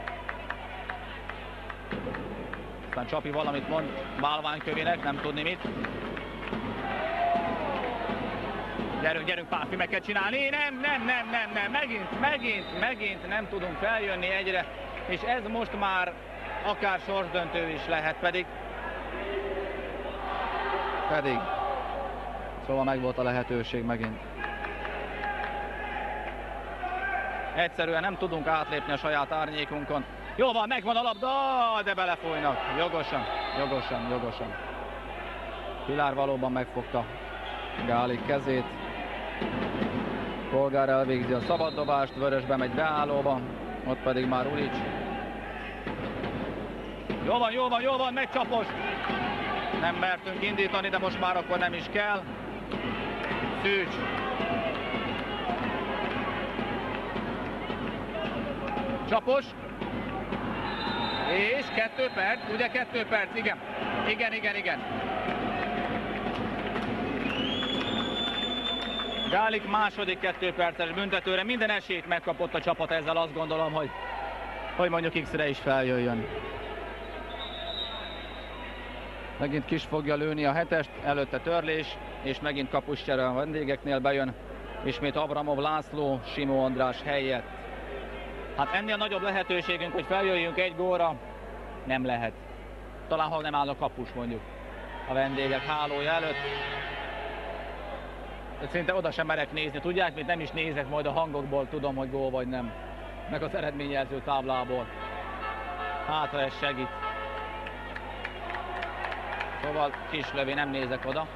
Aztán Csapi valamit mond Bálványkövinek, nem tudni mit. Gyerünk, gyerünk, Páfi, meg kell csinálni. Nem, nem, nem, nem, nem, megint, megint, megint nem tudunk feljönni egyre. És ez most már akár sorsdöntő is lehet, pedig. Pedig. Szóval meg volt a lehetőség megint. Egyszerűen nem tudunk átlépni a saját árnyékunkon. Jó van, megvan a labda, de belefolynak. Jogosan, jogosan, jogosan. Vilár valóban megfogta Gálik kezét. Polgár elvégzi a szabaddobást, Vörösbe megy beállóba, ott pedig már Ulics. Jó van, jó van, jó van, megy Csapos. Nem mertünk indítani, de most már akkor nem is kell. Szűcs. Csapos. És kettő perc, ugye kettő perc, igen. Igen, igen, igen. Gálik második kettő perces büntetőre, minden esélyt megkapott a csapat ezzel, azt gondolom, hogy, hogy mondjuk X-re is feljöjjön. Megint Kis fogja lőni a hetest, előtte törlés, és megint kapuscsere a vendégeknél bejön. Ismét Abramov László, Simó András helyett. Hát ennél nagyobb lehetőségünk, hogy feljöjjünk egy gólra, nem lehet. Talán ha nem áll a kapus mondjuk a vendégek hálója előtt. De szinte oda sem merek nézni, tudják, mit nem is nézek, majd a hangokból tudom, hogy gól vagy nem. Meg az eredményjelző táblából. Hát, ha ez segít. Szóval Kis lövi, nem nézek oda.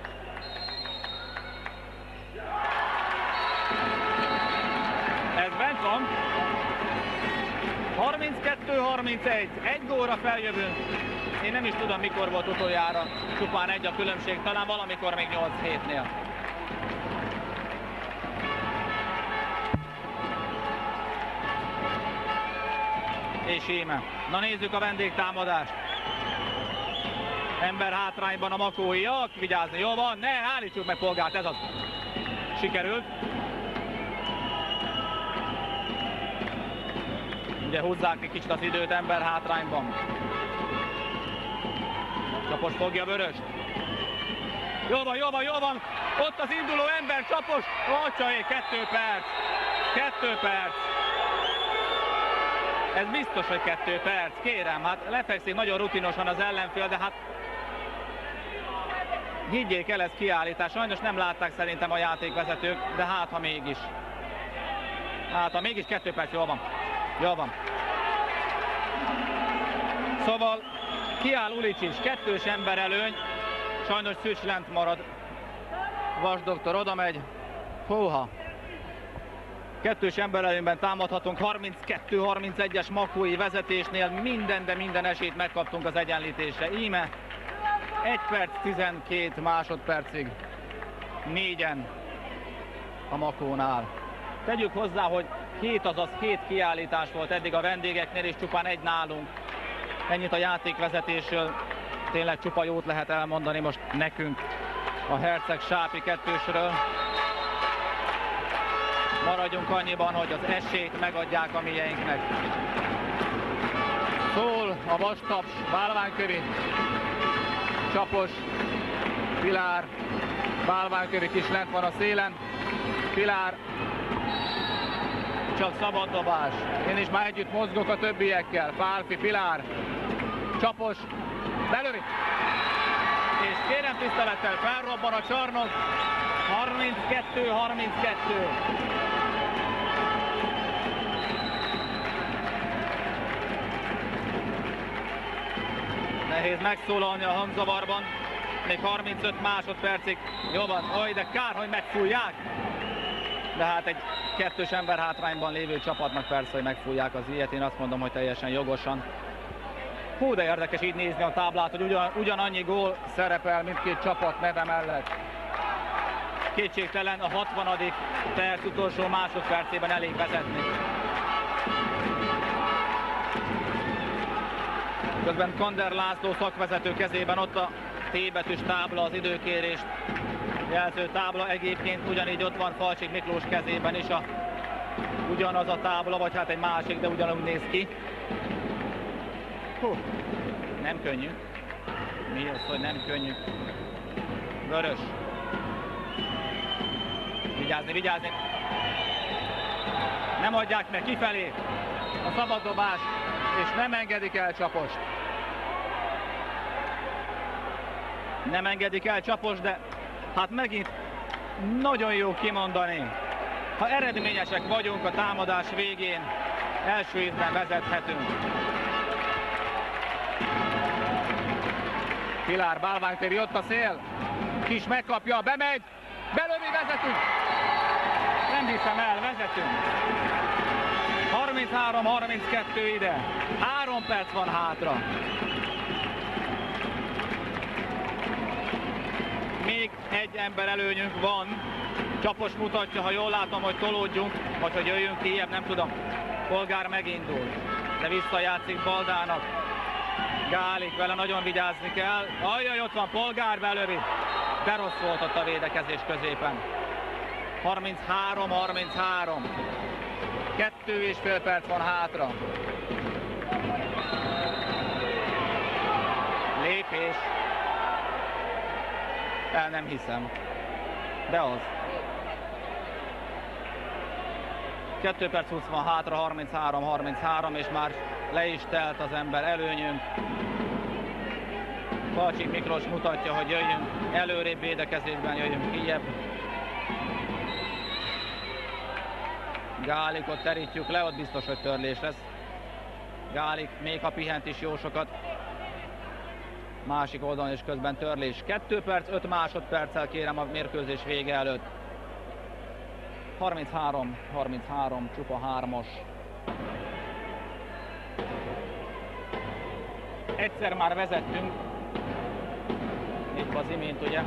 Ez bent van. harminckettő harmincegy. Egy gólra feljövünk. Én nem is tudom, mikor volt utoljára. Csupán egy a különbség, talán valamikor még nyolc hétnél. És íme. Na nézzük a vendégtámadást. Ember hátrányban a makóiak, vigyázni, jó van, ne, állítsuk meg Polgárt, ez az. Sikerült. Ugye húzzák egy kicsit az időt ember hátrányban. Csapos fogja Vöröst. Jó van, jó van, jó van. Ott az induló ember, Csapos. Atyaé, kettő perc. Kettő perc. Ez biztos, hogy kettő perc. Kérem, hát lefekszik nagyon rutinosan az ellenfél, de hát higgyék el, ez kiállítás. Sajnos nem látták szerintem a játékvezetők, de hát ha mégis. Hát ha mégis kettő perc, jól van. Jól van. Szóval kiáll Ulicsics, kettős ember előny. Sajnos Szűcs lent marad. Vas doktor oda megy. Húha. Kettős ember előnyben támadhatunk. harminckettő harmincegyes Makói vezetésnél minden, de minden esélyt megkaptunk az egyenlítésre. Íme egy perc tizenkét másodpercig négyen a Makónál. Tegyük hozzá, hogy hét, azaz hét kiállítás volt eddig a vendégeknél, és csupán egy nálunk. Ennyit a játékvezetésről, tényleg csupa jót lehet elmondani most nekünk a Herceg Sápi kettősről. Maradjunk annyiban, hogy az esélyt megadják a mieinknek. Szól a vastaps, Bálványkövi, Csapos, Pilár, Bálványkövi kis lent van a szélen, Pilár, csak szabaddobás. Én is már együtt mozgok a többiekkel. Pálfi, Pilár, Csapos, belövi. És kérem tisztelettel, felrobban a csarnok. harminckettő harminckettő. Nehéz megszólalni a hangzavarban. Még harmincöt másodpercig. Jó van, oj, de kár, hogy megfújják. De hát egy kettős ember hátrányban lévő csapatnak persze, hogy megfújják az ilyet. Én azt mondom, hogy teljesen jogosan. Hú, de érdekes így nézni a táblát, hogy ugyan, ugyanannyi gól szerepel mindkét csapat neve mellett. Kétségtelen a hatvanadik perc utolsó másodpercében elég vezetni. Közben Kander László szakvezető kezében ott a T betűs tábla, az időkérést jelző tábla. Egyébként ugyanígy ott van Falcsik Miklós kezében is a, ugyanaz a tábla, vagy hát egy másik, de ugyanúgy néz ki. Hú, nem könnyű. Mi az, hogy nem könnyű? Vörös. Vigyázni, vigyázni. Nem adják meg kifelé a szabaddobás, és nem engedik el Csapost. Nem engedik el Csapos, de hát megint nagyon jó kimondani. Ha eredményesek vagyunk a támadás végén, első ízben vezethetünk. Pilár, Bálványtéri, ott a szél. Kis megkapja, bemegy, belövi, vezetünk. Nem hiszem el, vezetünk. harminchárom harminckettő ide. Három perc van hátra. Még egy ember előnyünk van. Csapos mutatja, ha jól látom, hogy tolódjunk, vagy hogy jöjjünk kijebb, nem tudom. Polgár megindul, de visszajátszik Baldának. Gálik, vele nagyon vigyázni kell. Ajjaj, ott van Polgár, belövi. De rossz volt ott a védekezés középen. harminchárom harminchárom. Kettő és fél perc van hátra. Lépés. El nem hiszem. De az. kettő perc húsz van hátra, harminchárom harminchárom, és már le is telt az ember előnyünk. Falcsik Miklós mutatja, hogy jöjjünk előrébb védekezésben, jöjjünk kijebb. Gálikot terítjük le, ott biztos, hogy törlés lesz. Gálik még ha pihent is jó sokat. Másik oldalon is közben törlés. kettő perc, öt másodperccel kérem a mérkőzés vége előtt. harminchárom harminchárom, csupa hármas. Egyszer már vezettünk. Itt az imént, ugye?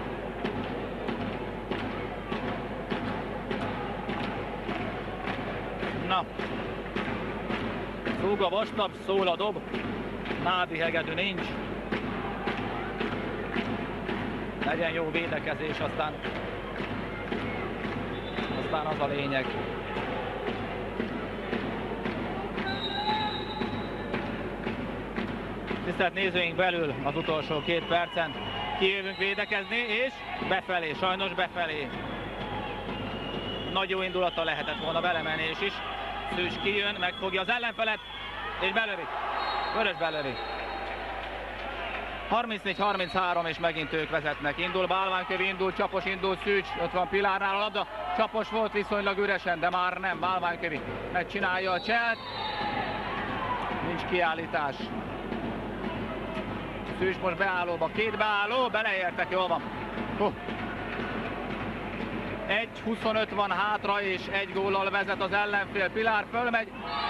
Na. Rúg a vastaps, szól a dob. Nádi hegedű nincs. Legyen jó védekezés, aztán aztán az a lényeg. Tisztelt nézőink, belül az utolsó két percen kijövünk védekezni, és befelé, sajnos befelé. Nagy jó indulata lehetett volna belemenés is. Szűcs kijön, megfogja az ellenfelet, és belövi. Vörös belövi. harmincnégy harminchárom, és megint ők vezetnek. Indul Bálványkövi, indul Csapos, indul Szűcs, ott van Pilárnál a labda. Csapos volt viszonylag üresen, de már nem. Bálványkövi megcsinálja a cselt. Nincs kiállítás. Szűcs most beállóba, két beálló, beleértek, jól van. Hú. egy huszonöt van hátra, és egy góllal vezet az ellenfél. Pilár fölmegy.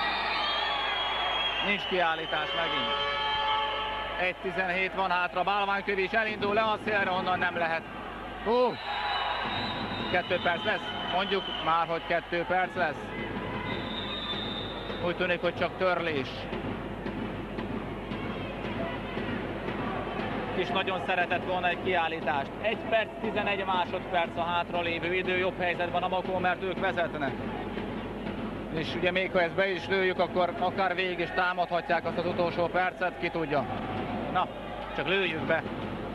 Nincs kiállítás megint. egy tizenhét van hátra, Bálványkövi is elindul le a szélre, onnan nem lehet. Hú. Kettő perc lesz. Mondjuk már, hogy kettő perc lesz. Úgy tűnik, hogy csak törlés. És nagyon szeretett volna egy kiállítást. egy perc, tizenegy másodperc a hátralévő idő, jobb helyzetben a Makó, mert ők vezetnek. És ugye még ha ezt be is lőjük, akkor akár végig is támadhatják azt az utolsó percet, ki tudja. Na, csak lőjük be.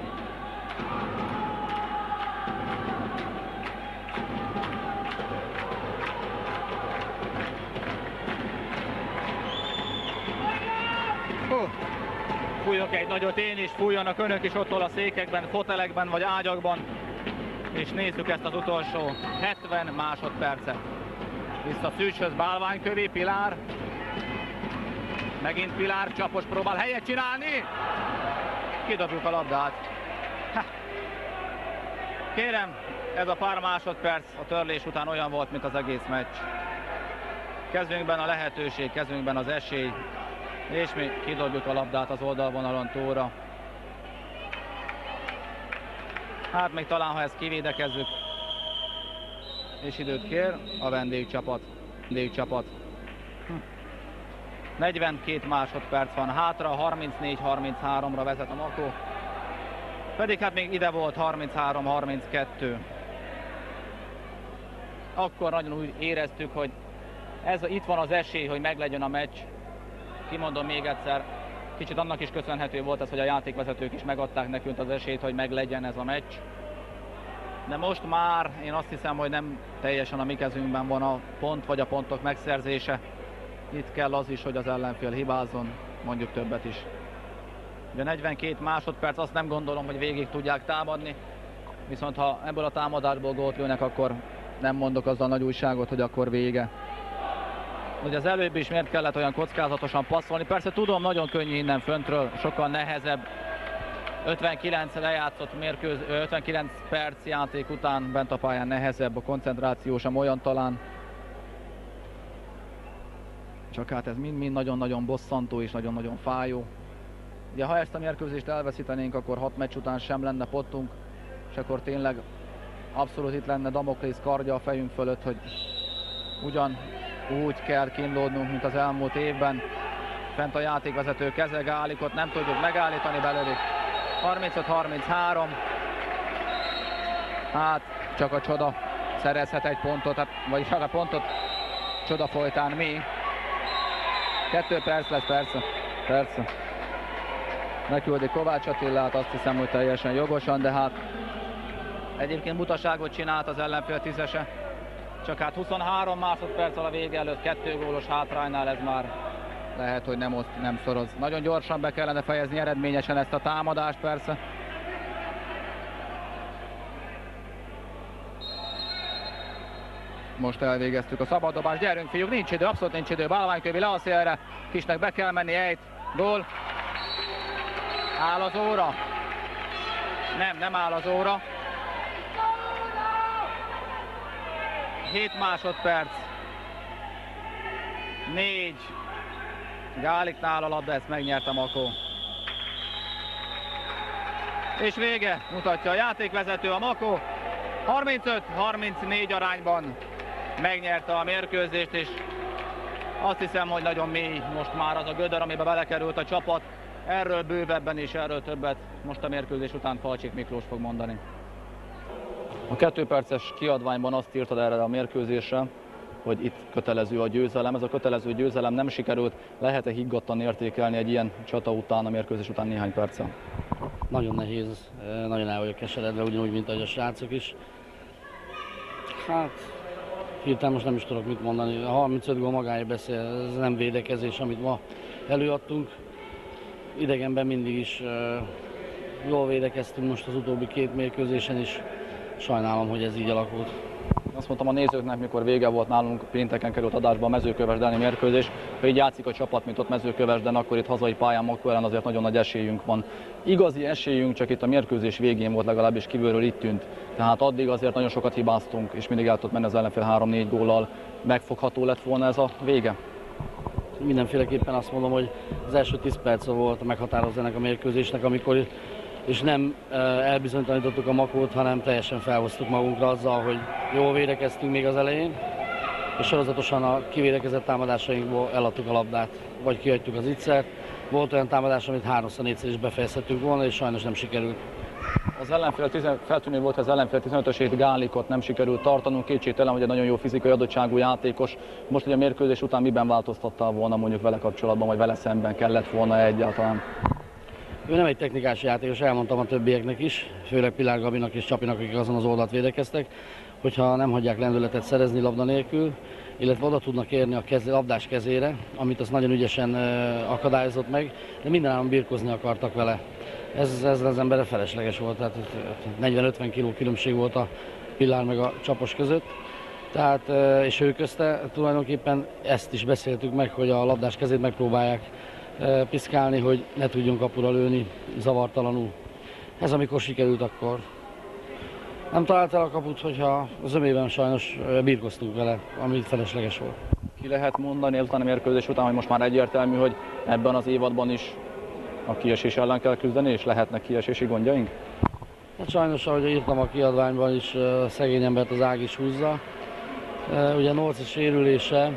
Hú. Fújok egy nagyot én is, fújjanak önök is ottól a székekben, fotelekben vagy ágyakban. És nézzük ezt az utolsó hetven másodpercet. Vissza Szűcshöz, Bálványkövi, Pilár. Megint Pilár, Csapos próbál helyet csinálni. Kidobjuk a labdát. Ha. Kérem, ez a pár másodperc a törlés után olyan volt, mint az egész meccs. Kezünkben a lehetőség, kezünkben az esély. És mi kidobjuk a labdát az oldalvonalon túlra. Hát még talán, ha ezt kivédekezzük, és időt kér a vendégcsapat. vendégcsapat. Hm. negyvenkét másodperc van hátra, harmincnégy harmincháromra vezet a Makó. Pedig hát még ide volt harminchárom harminckettő. Akkor nagyon úgy éreztük, hogy ez, itt van az esély, hogy meglegyen a meccs. Kimondom még egyszer, kicsit annak is köszönhető volt ez, hogy a játékvezetők is megadták nekünk az esélyt, hogy meglegyen ez a meccs. De most már én azt hiszem, hogy nem teljesen a mi kezünkben van a pont vagy a pontok megszerzése. Itt kell az is, hogy az ellenfél hibázzon, mondjuk többet is. De negyvenkét másodperc, azt nem gondolom, hogy végig tudják támadni. Viszont ha ebből a támadásból gólt lőnek, akkor nem mondok azzal nagy újságot, hogy akkor vége. Ugye az előbb is miért kellett olyan kockázatosan passzolni? Persze tudom, nagyon könnyű innen föntről, sokkal nehezebb. ötvenkilenc lejátszott mérkőz, ötvenkilenc perc játék után bent a pályán nehezebb, a koncentráció sem olyan talán. Csak hát ez mind-mind nagyon-nagyon bosszantó és nagyon-nagyon fájó. Ugye ha ezt a mérkőzést elveszítenénk, akkor hat meccs után sem lenne pottunk, és akkor tényleg abszolút itt lenne Damoklész kardja a fejünk fölött, hogy ugyan úgy kell kínlódnunk, mint az elmúlt évben. Fent a játékvezető keze, Gálikot nem tudjuk megállítani, belőlük. harmincöt harminchárom. Hát csak a csoda szerezhet egy pontot, hát, vagyis a pontot csoda folytán mi. Kettő perc lesz, persze, persze. Megküldi Kovács Attilát, azt hiszem, hogy teljesen jogosan, de hát egyébként butaságot csinált az ellenfél tízese. Csak hát huszonhárom másodperccel a vége előtt kettő gólos hátránynál ez már lehet, hogy nem, oszt, nem szoroz. Nagyon gyorsan be kellene fejezni eredményesen ezt a támadást persze. Most elvégeztük a szabaddobást, gyerünk fiúk, nincs idő, abszolút nincs idő, Bálványkövi le a szélre, Kisnek be kell menni, ejt, gól. Áll az óra? Nem, nem áll az óra. hét másodperc. négy. Gáliknál a labda, ezt megnyerte Makó. És vége, mutatja a játékvezető, a Makó harmincöt harmincnégy arányban megnyerte a mérkőzést, és azt hiszem, hogy nagyon mély most már az a gödör, amiben belekerült a csapat. Erről bővebben és erről többet most a mérkőzés után Falcsik Miklós fog mondani. A kettő perces kiadványban azt írtad erre a mérkőzésre, hogy itt kötelező a győzelem. Ez a kötelező győzelem nem sikerült. Lehet-e higgadtan értékelni egy ilyen csata után, a mérkőzés után néhány perccel? Nagyon nehéz, nagyon el vagyok keseredve, ugyanúgy, mint ahogy a srácok is. Hát, hirtelen most nem is tudok mit mondani. A harmincöt gól magáért beszél, ez nem védekezés, amit ma előadtunk. Idegenben mindig is jól védekeztünk most az utóbbi két mérkőzésen is. Sajnálom, hogy ez így alakult. Azt mondtam a nézőknek, mikor vége volt nálunk, pénteken került adásba a Mezőkövesd elleni mérkőzés, ha így játszik a csapat, mint ott Mezőkövesden, akkor itt hazai pályán Makó ellen azért nagyon nagy esélyünk van. Igazi esélyünk csak itt a mérkőzés végén volt, legalábbis kívülről itt tűnt. Tehát addig azért nagyon sokat hibáztunk, és mindig el tudott menni az ellenfél három-négy góllal. Megfogható lett volna ez a vége? Mindenféleképpen azt mondom, hogy az első tíz perc volt a meghatározó ennek a mérkőzésnek, amikor és nem elbizonytalanítottuk a Makót, hanem teljesen felhoztuk magunkra azzal, hogy jól védekeztünk még az elején, és sorozatosan a kivédekezett támadásainkból eladtuk a labdát, vagy kihagytuk az ittszert. Volt olyan támadás, amit háromszor, négyszer is befejezhettünk volna, és sajnos nem sikerült. Az ellenfél, feltűnő volt, hogy az ellenfél tizenötösét Gálikot nem sikerült tartanunk, kétségtelen, hogy egy nagyon jó fizikai adottságú játékos. Most, hogy a mérkőzés után miben változtattál volna mondjuk vele kapcsolatban, vagy vele szemben kellett volna egyáltalán? Ő nem egy technikás játékos, elmondtam a többieknek is, főleg Pilár Gabinak és Csapinak, akik azon az oldalt védekeztek, hogyha nem hagyják lendületet szerezni labda nélkül, illetve oda tudnak érni a kez, labdás kezére, amit az nagyon ügyesen akadályozott meg, de mindenáron birkózni akartak vele. Ez, ez az emberre felesleges volt, tehát negyven-ötven kiló különbség volt a Pilár meg a Csapos között. Tehát, és ő közte tulajdonképpen ezt is beszéltük meg, hogy a labdás kezét megpróbálják piszkálni, hogy ne tudjon kapura lőni zavartalanul. Ez amikor sikerült, akkor nem talált el a kaput, hogyha az ömében sajnos birkoztunk vele, ami felesleges volt. Ki lehet mondani ezután a mérkőzés után, hogy most már egyértelmű, hogy ebben az évadban is a kiesés ellen kell küzdeni, és lehetnek kiesési gondjaink? Hát sajnos, ahogy írtam a kiadványban is, szegény embert az ág is húzza. Ugye Norci sérülése.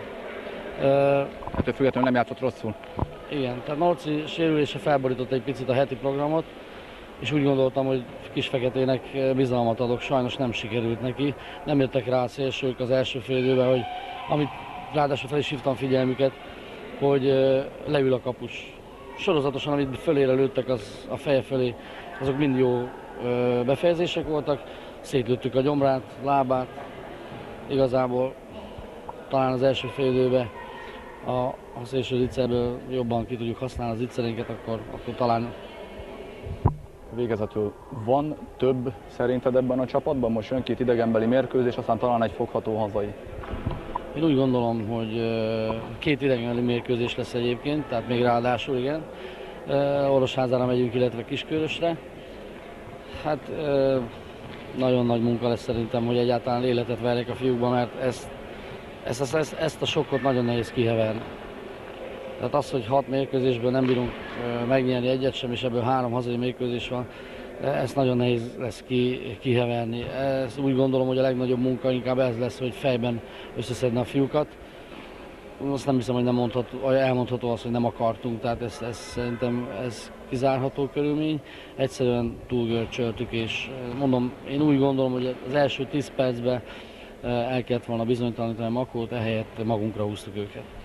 Ettől függetlenül nem játszott rosszul. Igen, tehát Norci sérülése felborította egy picit a heti programot, és úgy gondoltam, hogy Kisfeketének bizalmat adok, sajnos nem sikerült neki. Nem jöttek rá a szélsők az első fél időben, hogy amit ráadásul fel is hívtam figyelmüket, hogy leül a kapus. Sorozatosan, amit fölére lőttek az, a feje fölé, azok mind jó befejezések voltak. Szétlőttük a gyomrát, lábát. Igazából talán az első fél időben a, a szélső zicserből jobban ki tudjuk használni az zicserénket, akkor, akkor talán. Végezetül van több szerinted ebben a csapatban? Most jön két idegenbeli mérkőzés, aztán talán egy fogható hazai. Én úgy gondolom, hogy két idegenbeli mérkőzés lesz egyébként, tehát még ráadásul igen. Orosházára megyünk, illetve Kiskörösre. Hát nagyon nagy munka lesz szerintem, hogy egyáltalán életet verjek a fiúkba, mert ezt, ezt, ezt, ezt a sokkot nagyon nehéz kiheverni. Tehát az, hogy hat mérkőzésből nem bírunk megnyerni egyet sem, és ebből három hazai mérkőzés van, ezt nagyon nehéz lesz ki, kiheverni. Ezt úgy gondolom, hogy a legnagyobb munka inkább ez lesz, hogy fejben összeszedni a fiúkat. Azt nem hiszem, hogy nem mondható, elmondható az, hogy nem akartunk, tehát ez, ez, szerintem ez kizárható körülmény. Egyszerűen túlgörcsöltük, és mondom, én úgy gondolom, hogy az első tíz percben el kellett volna bizonytalanítani a Makót, ehelyett magunkra húztuk őket.